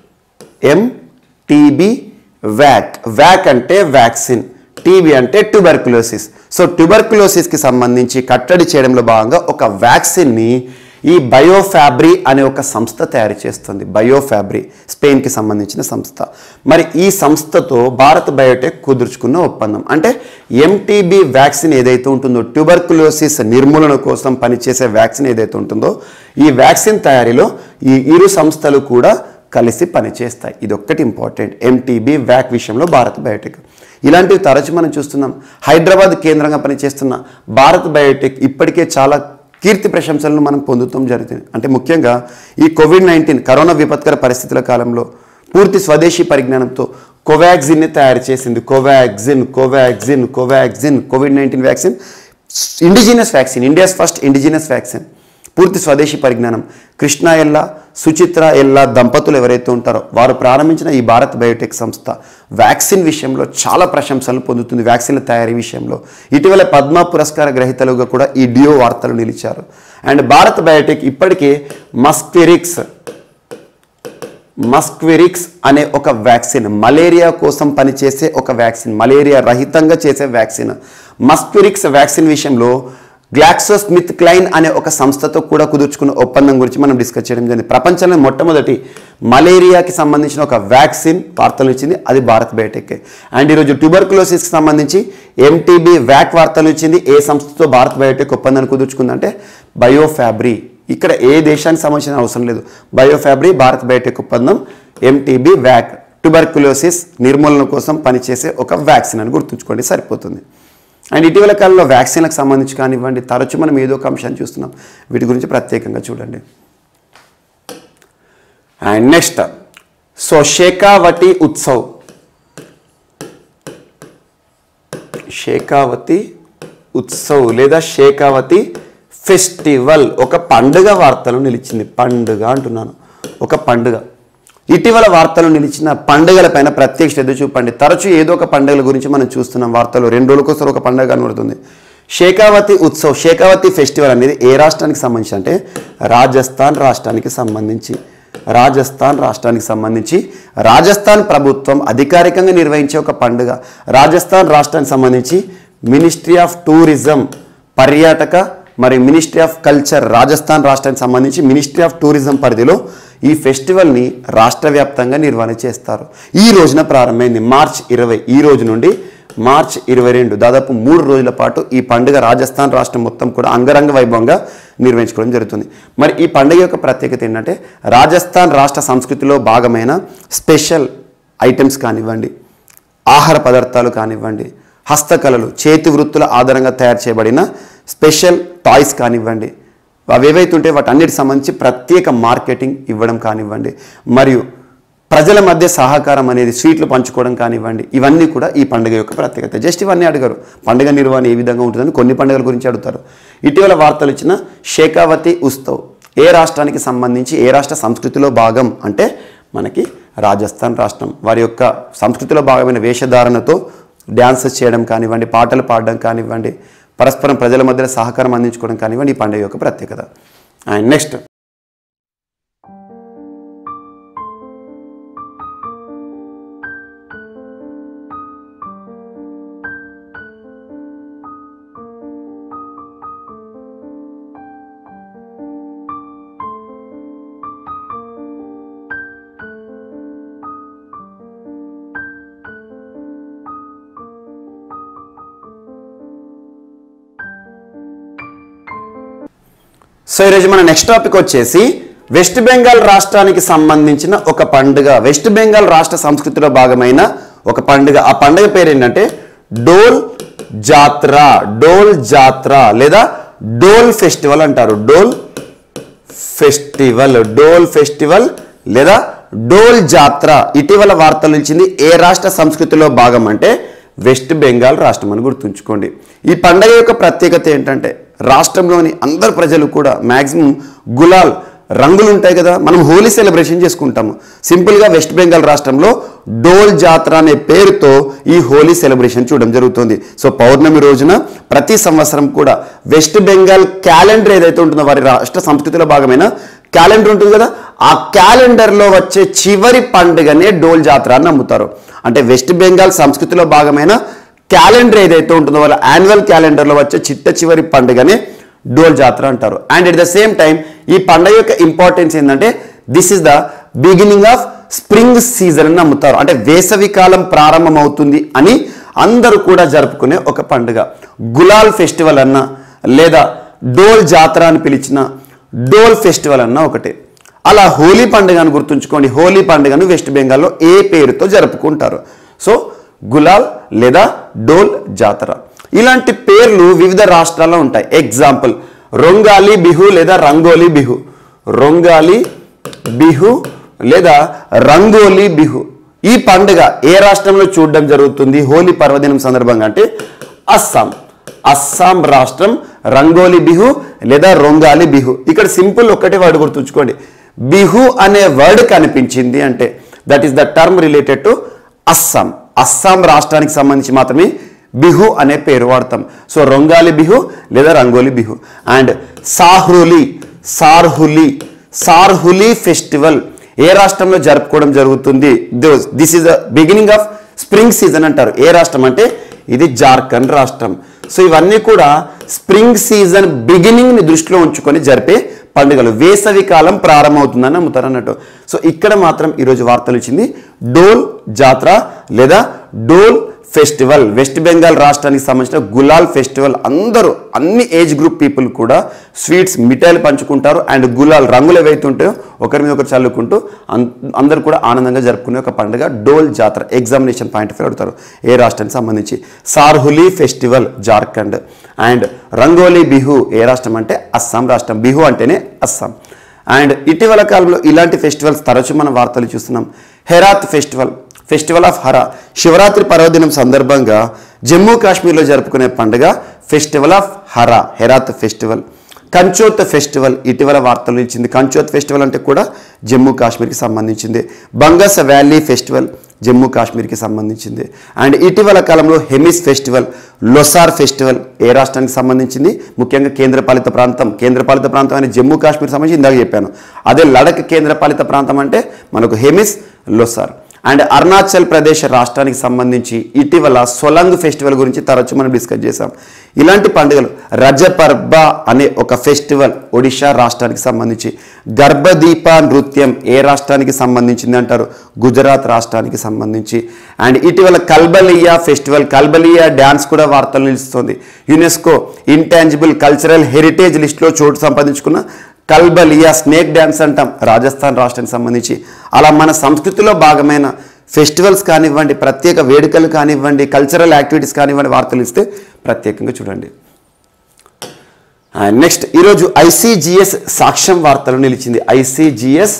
MTB vac, vac అంటే వ్యాక్సిన్, టీబీ అంటే ట్యూబర్కులోసిస్. సో ట్యూబర్కులోసిస్కి సంబంధించి కట్టడి చేయడంలో భాగంగా ఒక వ్యాక్సిన్ని ఈ బయోఫ్యాబ్రి అనే ఒక సంస్థ తయారు చేస్తుంది. బయోఫ్యాబ్రి స్పెయిన్కి సంబంధించిన సంస్థ. మరి ఈ సంస్థతో భారత్ బయోటెక్ కుదుర్చుకున్న ఒప్పందం అంటే ఎంటీబీ వ్యాక్సిన్ ఏదైతే ఉంటుందో, ట్యూబర్కులోసిస్ నిర్మూలన కోసం పనిచేసే వ్యాక్సిన్ ఏదైతే ఉంటుందో, ఈ వ్యాక్సిన్ తయారీలో ఈ ఇరు సంస్థలు కూడా కలిసి పనిచేస్తాయి. ఇది ఒక్కటి ఇంపార్టెంట్. ఎంటీబీ వ్యాక్ విషయంలో భారత్ బయోటెక్. ఇలాంటివి తరచు మనం చూస్తున్నాం. హైదరాబాద్ కేంద్రంగా పనిచేస్తున్న భారత్ బయోటెక్ ఇప్పటికే చాలా కీర్తి ప్రశంసలను మనం పొందుతాం జరుగుతుంది. అంటే ముఖ్యంగా ఈ కోవిడ్ నైన్టీన్ కరోనా విపత్కర పరిస్థితుల కాలంలో పూర్తి స్వదేశీ పరిజ్ఞానంతో కోవాక్సిన్ని తయారు చేసింది. Covaxin Covaxin Covaxin COVID nineteen vaccine indigenous vaccine, India's first indigenous vaccine, పూర్తి స్వదేశీ పరిజ్ఞానం. కృష్ణ ఎల్లా, సుచిత్ర ఎల్లా దంపతులు ఎవరైతే ఉంటారో వారు ప్రారంభించిన ఈ భారత్ బయోటెక్ సంస్థ వ్యాక్సిన్ విషయంలో చాలా ప్రశంసలు పొందుతుంది. వ్యాక్సిన్ల తయారీ విషయంలో ఇటీవల పద్మ పురస్కార గ్రహీతలుగా కూడా ఈ డియో వార్తలు నిలిచారు. అండ్ భారత్ బయోటెక్ ఇప్పటికే మస్క్విరిక్స్ మస్క్విరిక్స్ అనే ఒక వ్యాక్సిన్, మలేరియా కోసం పనిచేసే ఒక వ్యాక్సిన్, మలేరియా రహితంగా చేసే వ్యాక్సిన్, మస్క్విరిక్స్ వ్యాక్సిన్ విషయంలో గ్లాక్సో స్మిత్ క్లైన్ అనే ఒక సంస్థతో కూడా కుదుర్చుకున్న ఒప్పందం గురించి మనం డిస్కస్ చేయడం జరిగింది. ప్రపంచంలో మొట్టమొదటి మలేరియాకి సంబంధించిన ఒక వ్యాక్సిన్ వార్తలు ఇచ్చింది, అది భారత్ బయోటెక్. అండ్ ఈరోజు ట్యూబర్కులోసిస్కి సంబంధించి ఎంటీబీ వ్యాక్ వార్తలు ఇచ్చింది. ఏ సంస్థతో భారత్ బయోటెక్ ఒప్పందాన్ని కుదుర్చుకుందంటే బయోఫ్యాబ్రి. ఇక్కడ ఏ దేశానికి సంబంధించిన అవసరం లేదు. బయోఫ్యాబ్రి భారత్ బయోటెక్ ఒప్పందం, ఎంటీబీ వ్యాక్ ట్యూబర్కులోసిస్ నిర్మూలన కోసం పనిచేసే ఒక వ్యాక్సిన్ అని గుర్తుంచుకోండి, సరిపోతుంది. అండ్ ఇటీవల కాలంలో వ్యాక్సిన్లకు సంబంధించి కానివ్వండి తరచు మనం ఏదో ఒక అంశాన్ని చూస్తున్నాం. వీటి గురించి ప్రత్యేకంగా చూడండి. And next so Shekhawati Utsav, Shekhawati Utsav లేదా షేకావతి ఫెస్టివల్ ఒక పండుగ వార్తలు నిలిచింది. పండుగ అంటున్నాను, ఒక పండుగ. ఇటీవల వార్తలు నిలిచిన పండుగల పైన ప్రత్యేక శ్రద్ధ చూపండి. తరచూ ఏదో ఒక పండుగల గురించి మనం చూస్తున్నాం వార్తలు. రెండు రోజులకోసారి ఒక పండుగ కనబడుతుంది. షేకావతి ఉత్సవ్, షేకావతి ఫెస్టివల్ అనేది ఏ రాష్ట్రానికి సంబంధించి అంటే రాజస్థాన్ రాష్ట్రానికి సంబంధించి, రాజస్థాన్ రాష్ట్రానికి సంబంధించి రాజస్థాన్ ప్రభుత్వం అధికారికంగా నిర్వహించే ఒక పండుగ. రాజస్థాన్ రాష్ట్రానికి సంబంధించి మినిస్ట్రీ ఆఫ్ టూరిజం, పర్యాటక మరి మినిస్ట్రీ ఆఫ్ కల్చర్, రాజస్థాన్ రాష్ట్రానికి సంబంధించి మినిస్ట్రీ ఆఫ్ టూరిజం పరిధిలో ఈ ఫెస్టివల్ని రాష్ట్ర వ్యాప్తంగా నిర్వహణ చేస్తారు. ఈ రోజున ప్రారంభమైంది మార్చ్ ఇరవై. ఈ రోజు నుండి మార్చ్ ఇరవై రెండు దాదాపు మూడు రోజుల పాటు ఈ పండుగ రాజస్థాన్ రాష్ట్రం మొత్తం కూడా అంగరంగ వైభవంగా నిర్వహించుకోవడం జరుగుతుంది. మరి ఈ పండుగ యొక్క ప్రత్యేకత ఏంటంటే రాజస్థాన్ రాష్ట్ర సంస్కృతిలో భాగమైన స్పెషల్ ఐటమ్స్ కానివ్వండి, ఆహార పదార్థాలు కానివ్వండి, హస్తకళలు, చేతి వృత్తుల ఆధారంగా తయారు చేయబడిన స్పెషల్ టాయ్స్ కానివ్వండి, అవి ఏవైతే ఉంటే వాటన్నిటికి సంబంధించి ప్రత్యేక మార్కెటింగ్ ఇవ్వడం కానివ్వండి, మరియు ప్రజల మధ్య సహకారం అనేది స్వీట్లు పంచుకోవడం కానివ్వండి, ఇవన్నీ కూడా ఈ పండుగ యొక్క ప్రత్యేకత. జస్ట్ ఇవన్నీ అడిగారు, పండుగ నిర్వహణ ఏ విధంగా ఉంటుందని కొన్ని పండుగల గురించి అడుగుతారు. ఇటీవల వార్తలు ఇచ్చిన షేకావతి ఉత్సవ్ ఏ రాష్ట్రానికి సంబంధించి, ఏ రాష్ట్ర సంస్కృతిలో భాగం అంటే మనకి రాజస్థాన్ రాష్ట్రం. వారి యొక్క సంస్కృతిలో భాగమైన వేషధారణతో డ్యాన్సెస్ చేయడం కానివ్వండి, పాటలు పాడడం కానివ్వండి, పరస్పరం ప్రజల మధ్య సహకారం అందించుకోవడం కానివ్వండి ఈ పండుగ యొక్క ప్రత్యేకత. అండ్ నెక్స్ట్ సో ఈరోజు మన నెక్స్ట్ టాపిక్ వచ్చేసి వెస్ట్ బెంగాల్ రాష్ట్రానికి సంబంధించిన ఒక పండుగ, వెస్ట్ బెంగాల్ రాష్ట్ర సంస్కృతిలో భాగమైన ఒక పండుగ. ఆ పండుగ పేరు ఏంటంటే డోల్ జాత్ర. డోల్ జాత్ర లేదా డోల్ ఫెస్టివల్ అంటారు. డోల్ ఫెస్టివల్ డోల్ ఫెస్టివల్ లేదా డోల్ జాత్ర ఇటీవల వార్తలు ఇచ్చింది ఏ రాష్ట్ర సంస్కృతిలో భాగం అంటే వెస్ట్ బెంగాల్ రాష్ట్రం అని గుర్తుంచుకోండి. ఈ పండుగ యొక్క ప్రత్యేకత ఏంటంటే రాష్ట్రంలోని అందరు ప్రజలు కూడా మ్యాక్సిమం గులాల్ రంగులు ఉంటాయి కదా, మనం హోలీ సెలబ్రేషన్ చేసుకుంటాము. సింపుల్గా వెస్ట్ బెంగాల్ రాష్ట్రంలో డోల్ జాత్ర అనే పేరుతో ఈ హోలీ సెలబ్రేషన్ చూడడం జరుగుతుంది. సో పౌర్ణమి రోజున ప్రతి సంవత్సరం కూడా వెస్ట్ బెంగాల్ క్యాలెండర్ ఏదైతే ఉంటుందో వారి రాష్ట్ర సంస్కృతిలో భాగమైన క్యాలెండర్ ఉంటుంది కదా, ఆ క్యాలెండర్లో వచ్చే చివరి పండుగనే డోల్ జాత్ర అని నమ్ముతారు. అంటే వెస్ట్ బెంగాల్ సంస్కృతిలో భాగమైన క్యాలెండర్ ఏదైతే ఉంటుందో వాళ్ళ యాన్యువల్ క్యాలెండర్లో వచ్చే చిట్ట చివరి పండుగనే డోల్ జాత్ర అంటారు. And at the same time ఈ పండుగ యొక్క ఇంపార్టెన్స్ ఏంటంటే this is the beginning of spring season అని నమ్ముతారు. అంటే వేసవి కాలం ప్రారంభం అవుతుంది అని అందరూ కూడా జరుపుకునే ఒక పండుగ. గులాల్ ఫెస్టివల్ అన్న లేదా డోల్ జాత్ర అని పిలిచిన డోల్ ఫెస్టివల్ అన్న ఒకటే. అలా హోలీ పండుగను గుర్తుంచుకోండి. హోలీ పండుగను వెస్ట్ బెంగాల్లో ఏ పేరుతో జరుపుకుంటారు? సో గులాల్ లేదా డోల్ జాతర. ఇలాంటి పేర్లు వివిధ రాష్ట్రాల్లో ఉంటాయి. ఎగ్జాంపుల్ రొంగాలి బిహు లేదా రంగోలీ బిహు. రొంగాలి బిహు లేదా రంగోలీ బిహు ఈ పండుగ ఏ రాష్ట్రంలో చూడడం జరుగుతుంది హోలీ పర్వదినం సందర్భంగా అంటే అస్సాం. అస్సాం రాష్ట్రం రంగోలీ బిహు లేదా రొంగాలి బిహు. ఇక్కడ సింపుల్ ఒక్కటే వర్డ్ గుర్తుంచుకోండి, బిహు అనే వర్డ్ కనిపించింది అంటే that is the term related to Assam. Assam రాష్ట్రానికి సంబంధించి మాత్రమే బిహు అనే పేరు వాడతాం. సో రొంగాలి బిహు లేదా రంగోలీ బిహు. అండ్ సాహ్రులి సార్హులి సార్హులి ఫెస్టివల్ ఏ రాష్ట్రంలో జరుపుకోవడం జరుగుతుంది? This is the beginning of spring season అంటారు. ఏ రాష్ట్రం అంటే ఇది జార్ఖండ్ రాష్ట్రం. సో ఇవన్నీ కూడా స్ప్రింగ్ సీజన్ బిగినింగ్ ని దృష్టిలో ఉంచుకొని జరిపే పండుగలు. వేసవి కాలం ప్రారంభమవుతుందని నమ్ముతారు అన్నట్టు. సో ఇక్కడ మాత్రం ఈరోజు వార్తలు ఇచ్చింది డోల్ జాత్ర లేదా డోల్ ఫెస్టివల్. వెస్ట్ బెంగాల్ రాష్ట్రానికి సంబంధించిన గులాల్ ఫెస్టివల్. అందరూ అన్ని ఏజ్ గ్రూప్ పీపుల్ కూడా స్వీట్స్ మిఠాయిలు పంచుకుంటారు. అండ్ గులాల్ రంగులు ఏవైతే ఉంటాయో ఒకరి మీద ఒకరు చల్లుకుంటూ అందరూ కూడా ఆనందంగా జరుపుకునే ఒక పండుగ డోల్ జాతర. ఎగ్జామినేషన్ పాయింట్ ఆఫ్ వ్యూ అడుగుతారు ఏ రాష్ట్రానికి సంబంధించి. సార్హులీ ఫెస్టివల్ జార్ఖండ్. అండ్ రంగోలీ బిహు ఏ రాష్ట్రం అంటే అస్సాం రాష్ట్రం. బిహు అంటేనే అస్సాం. అండ్ ఇటీవల కాలంలో ఇలాంటి ఫెస్టివల్స్ తరచూ మనం వార్తలు చూస్తున్నాం. Herath festival, festival of Hara. Shivaratri పర్వదినం సందర్భంగా జమ్మూ కాశ్మీర్లో జరుపుకునే పండుగ festival of Hara, Herath festival. Kanchoth festival ఇటీవల వార్తలు ఇచ్చింది. కంచోత్ ఫెస్టివల్ అంటే కూడా జమ్మూ కాశ్మీర్కి సంబంధించింది. బంగస్ వ్యాలీ ఫెస్టివల్ జమ్మూ కాశ్మీర్కి సంబంధించింది. అండ్ ఇటీవల కాలంలో హెమిస్ ఫెస్టివల్, లొసార్ ఫెస్టివల్ ఏ రాష్ట్రానికి సంబంధించింది? ముఖ్యంగా కేంద్రపాలిత ప్రాంతం. కేంద్రపాలిత ప్రాంతం అని జమ్మూ కాశ్మీర్ సంబంధించి ఇందాక చెప్పాను. అదే లడక్ కేంద్రపాలిత ప్రాంతం అంటే మనకు హెమిస్, లొసార్. అండ్ అరుణాచల్ ప్రదేశ్ రాష్ట్రానికి సంబంధించి ఇటీవల సొలంగ్ ఫెస్టివల్ గురించి తరచూ మనం డిస్కస్ చేసాం. ఇలాంటి పండుగలు రజపర్బ అనే ఒక ఫెస్టివల్ ఒడిషా రాష్ట్రానికి సంబంధించి, గర్భదీప నృత్యం ఏ రాష్ట్రానికి సంబంధించింది అంటారు, గుజరాత్ రాష్ట్రానికి సంబంధించి. అండ్ ఇటీవల కల్బలియా ఫెస్టివల్, కల్బలియా డ్యాన్స్ కూడా వార్తలు నిలుస్తుంది. యునెస్కో ఇంటాంజిబుల్ కల్చరల్ హెరిటేజ్ లిస్టులో చోటు సంపాదించుకున్న కల్బలియా స్నేక్ డ్యాన్స్ అంటాం, రాజస్థాన్ రాష్ట్రానికి సంబంధించి. అలా మన సంస్కృతిలో భాగమైన ఫెస్టివల్స్ కానివ్వండి, ప్రత్యేక వేడుకలు కానివ్వండి, కల్చరల్ యాక్టివిటీస్ కానివ్వండి వార్తలు ఇస్తే ప్రత్యేకంగా చూడండి. నెక్స్ట్ ఈరోజు ఐసీజీఎస్ సాక్ష్యం వార్తలు నిలిచింది. ఐసీజీఎస్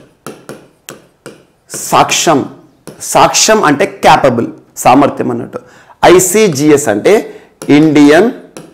సాక్ష్యం, సాక్ష్యం అంటే క్యాపబుల్, సామర్థ్యం అన్నట్టు. ఐసీజీఎస్ అంటే Indian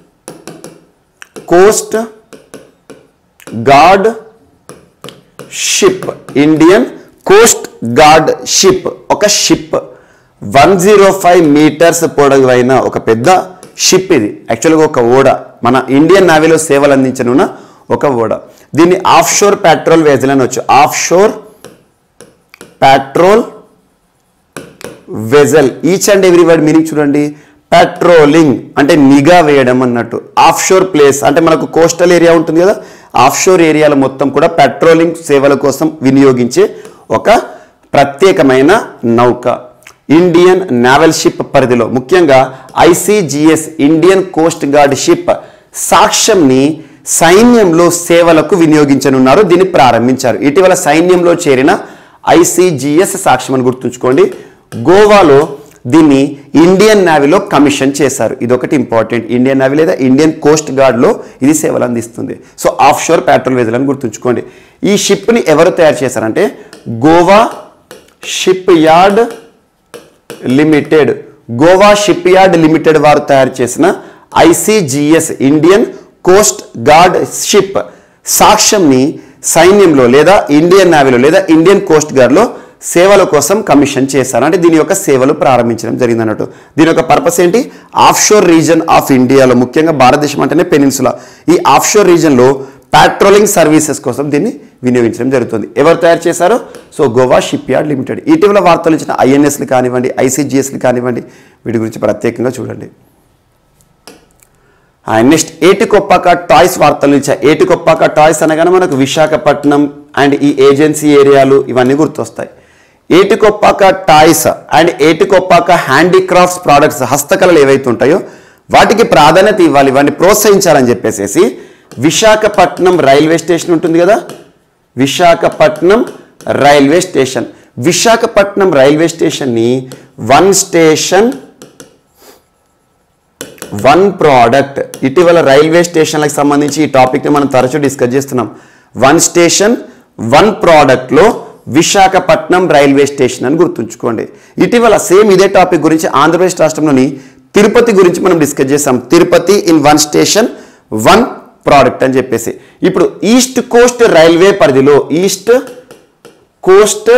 coast guard ship, Indian coast guard ship ఒక ship, one zero five meters పొడవైన ఒక పెద్ద షిప్. ఇది యాక్చువల్గా ఒక ఓడ, మన ఇండియన్ నేవీలో సేవలు అందించనున్న ఒక ఓడ. దీన్ని ఆఫ్ షోర్ పెట్రోల్ వెజల్ అని వచ్చు, offshore patrol vessel. Each and every word meaning చూడండి. పెట్రోలింగ్ అంటే నిఘా వేయడం అన్నట్టు, ఆఫ్ షోర్ ప్లేస్ అంటే మనకు కోస్టల్ ఏరియా ఉంటుంది కదా, ఆఫ్ షోర్ ఏరియాల మొత్తం కూడా పెట్రోలింగ్ సేవల కోసం వినియోగించే ఒక ప్రత్యేకమైన నౌక. ఇండియన్ నేవల్ షిప్ పరిధిలో ముఖ్యంగా ICGS Indian coast guard ship సాక్ష్యంని సైన్యంలో సేవలకు వినియోగించనున్నారు. దీన్ని ప్రారంభించారు. ఇటీవల సైన్యంలో చేరిన ఐసీజీఎస్ సాక్ష్యం అని గుర్తుంచుకోండి. గోవాలో దీన్ని ఇండియన్ నేవీలో కమిషన్ చేశారు. ఇదొకటి ఇంపార్టెంట్. ఇండియన్ నేవీ లేదా ఇండియన్ కోస్ట్ గార్డ్లో ఇది సేవలు అందిస్తుంది. So offshore patrol vessel అని గుర్తుంచుకోండి. ఈ షిప్ని ఎవరు తయారు చేశారంటే Goa shipyard limited, Goa shipyard limited వారు తయారు చేసిన ICGS Indian coast guard ship సాక్ష్యంని సైన్యంలో లేదా ఇండియన్ నేవీలో లేదా ఇండియన్ కోస్ట్ గార్డ్లో సేవల కోసం కమిషన్ చేశారు. అంటే దీని యొక్క సేవలు ప్రారంభించడం జరిగింది అన్నట్టు. దీని యొక్క పర్పస్ ఏంటి? ఆఫ్ షోర్ రీజన్ ఆఫ్ ఇండియాలో, ముఖ్యంగా భారతదేశం అంటేనే పెనిన్సులా, ఈ ఆఫ్ షోర్ రీజన్లో పెట్రోలింగ్ సర్వీసెస్ కోసం దీన్ని వినియోగించడం జరుగుతుంది. ఎవరు తయారు చేశారో? So Goa shipyard limited. ఇటీవల వార్తలు ఇచ్చిన ఐఎన్ఎస్లు కానివ్వండి, ఐసీజీఎస్లు కానివ్వండి, వీటి గురించి ప్రత్యేకంగా చూడండి. నెక్స్ట్ ఏటికొప్పాక టాయ్స్ వార్తలు ఇచ్చా. ఏటికొప్పాక టాయ్స్ అనగానే మనకు విశాఖపట్నం అండ్ ఈ ఏజెన్సీ ఏరియాలు ఇవన్నీ గుర్తొస్తాయి. Etikoppaka toys and Etikoppaka handicrafts products, హస్తకళలు ఏవైతే ఉంటాయో వాటికి ప్రాధాన్యత ఇవ్వాలి, ఇవన్నీ ప్రోత్సహించాలని చెప్పేసి విశాఖపట్నం రైల్వే స్టేషన్ ఉంటుంది కదా, Visakhapatnam railway station, Visakhapatnam railway స్టేషన్ని వన్ స్టేషన్ వన్ ప్రోడక్ట్, ఇటీవల రైల్వే స్టేషన్లకు సంబంధించి ఈ టాపిక్ని మనం తరచూ డిస్కస్ చేస్తున్నాం. వన్ స్టేషన్ వన్ ప్రోడక్ట్లో విశాఖపట్నం రైల్వే స్టేషన్ అని గుర్తుంచుకోండి. ఇటీవల సేమ్ ఇదే టాపిక్ గురించి ఆంధ్రప్రదేశ్ రాష్ట్రంలోని తిరుపతి గురించి మనం డిస్కస్ చేస్తాం. Tirupati in one station one product అని చెప్పేసి. ఇప్పుడు ఈస్ట్ కోస్ట్ రైల్వే పరిధిలో, ఈస్ట్ కోస్ట్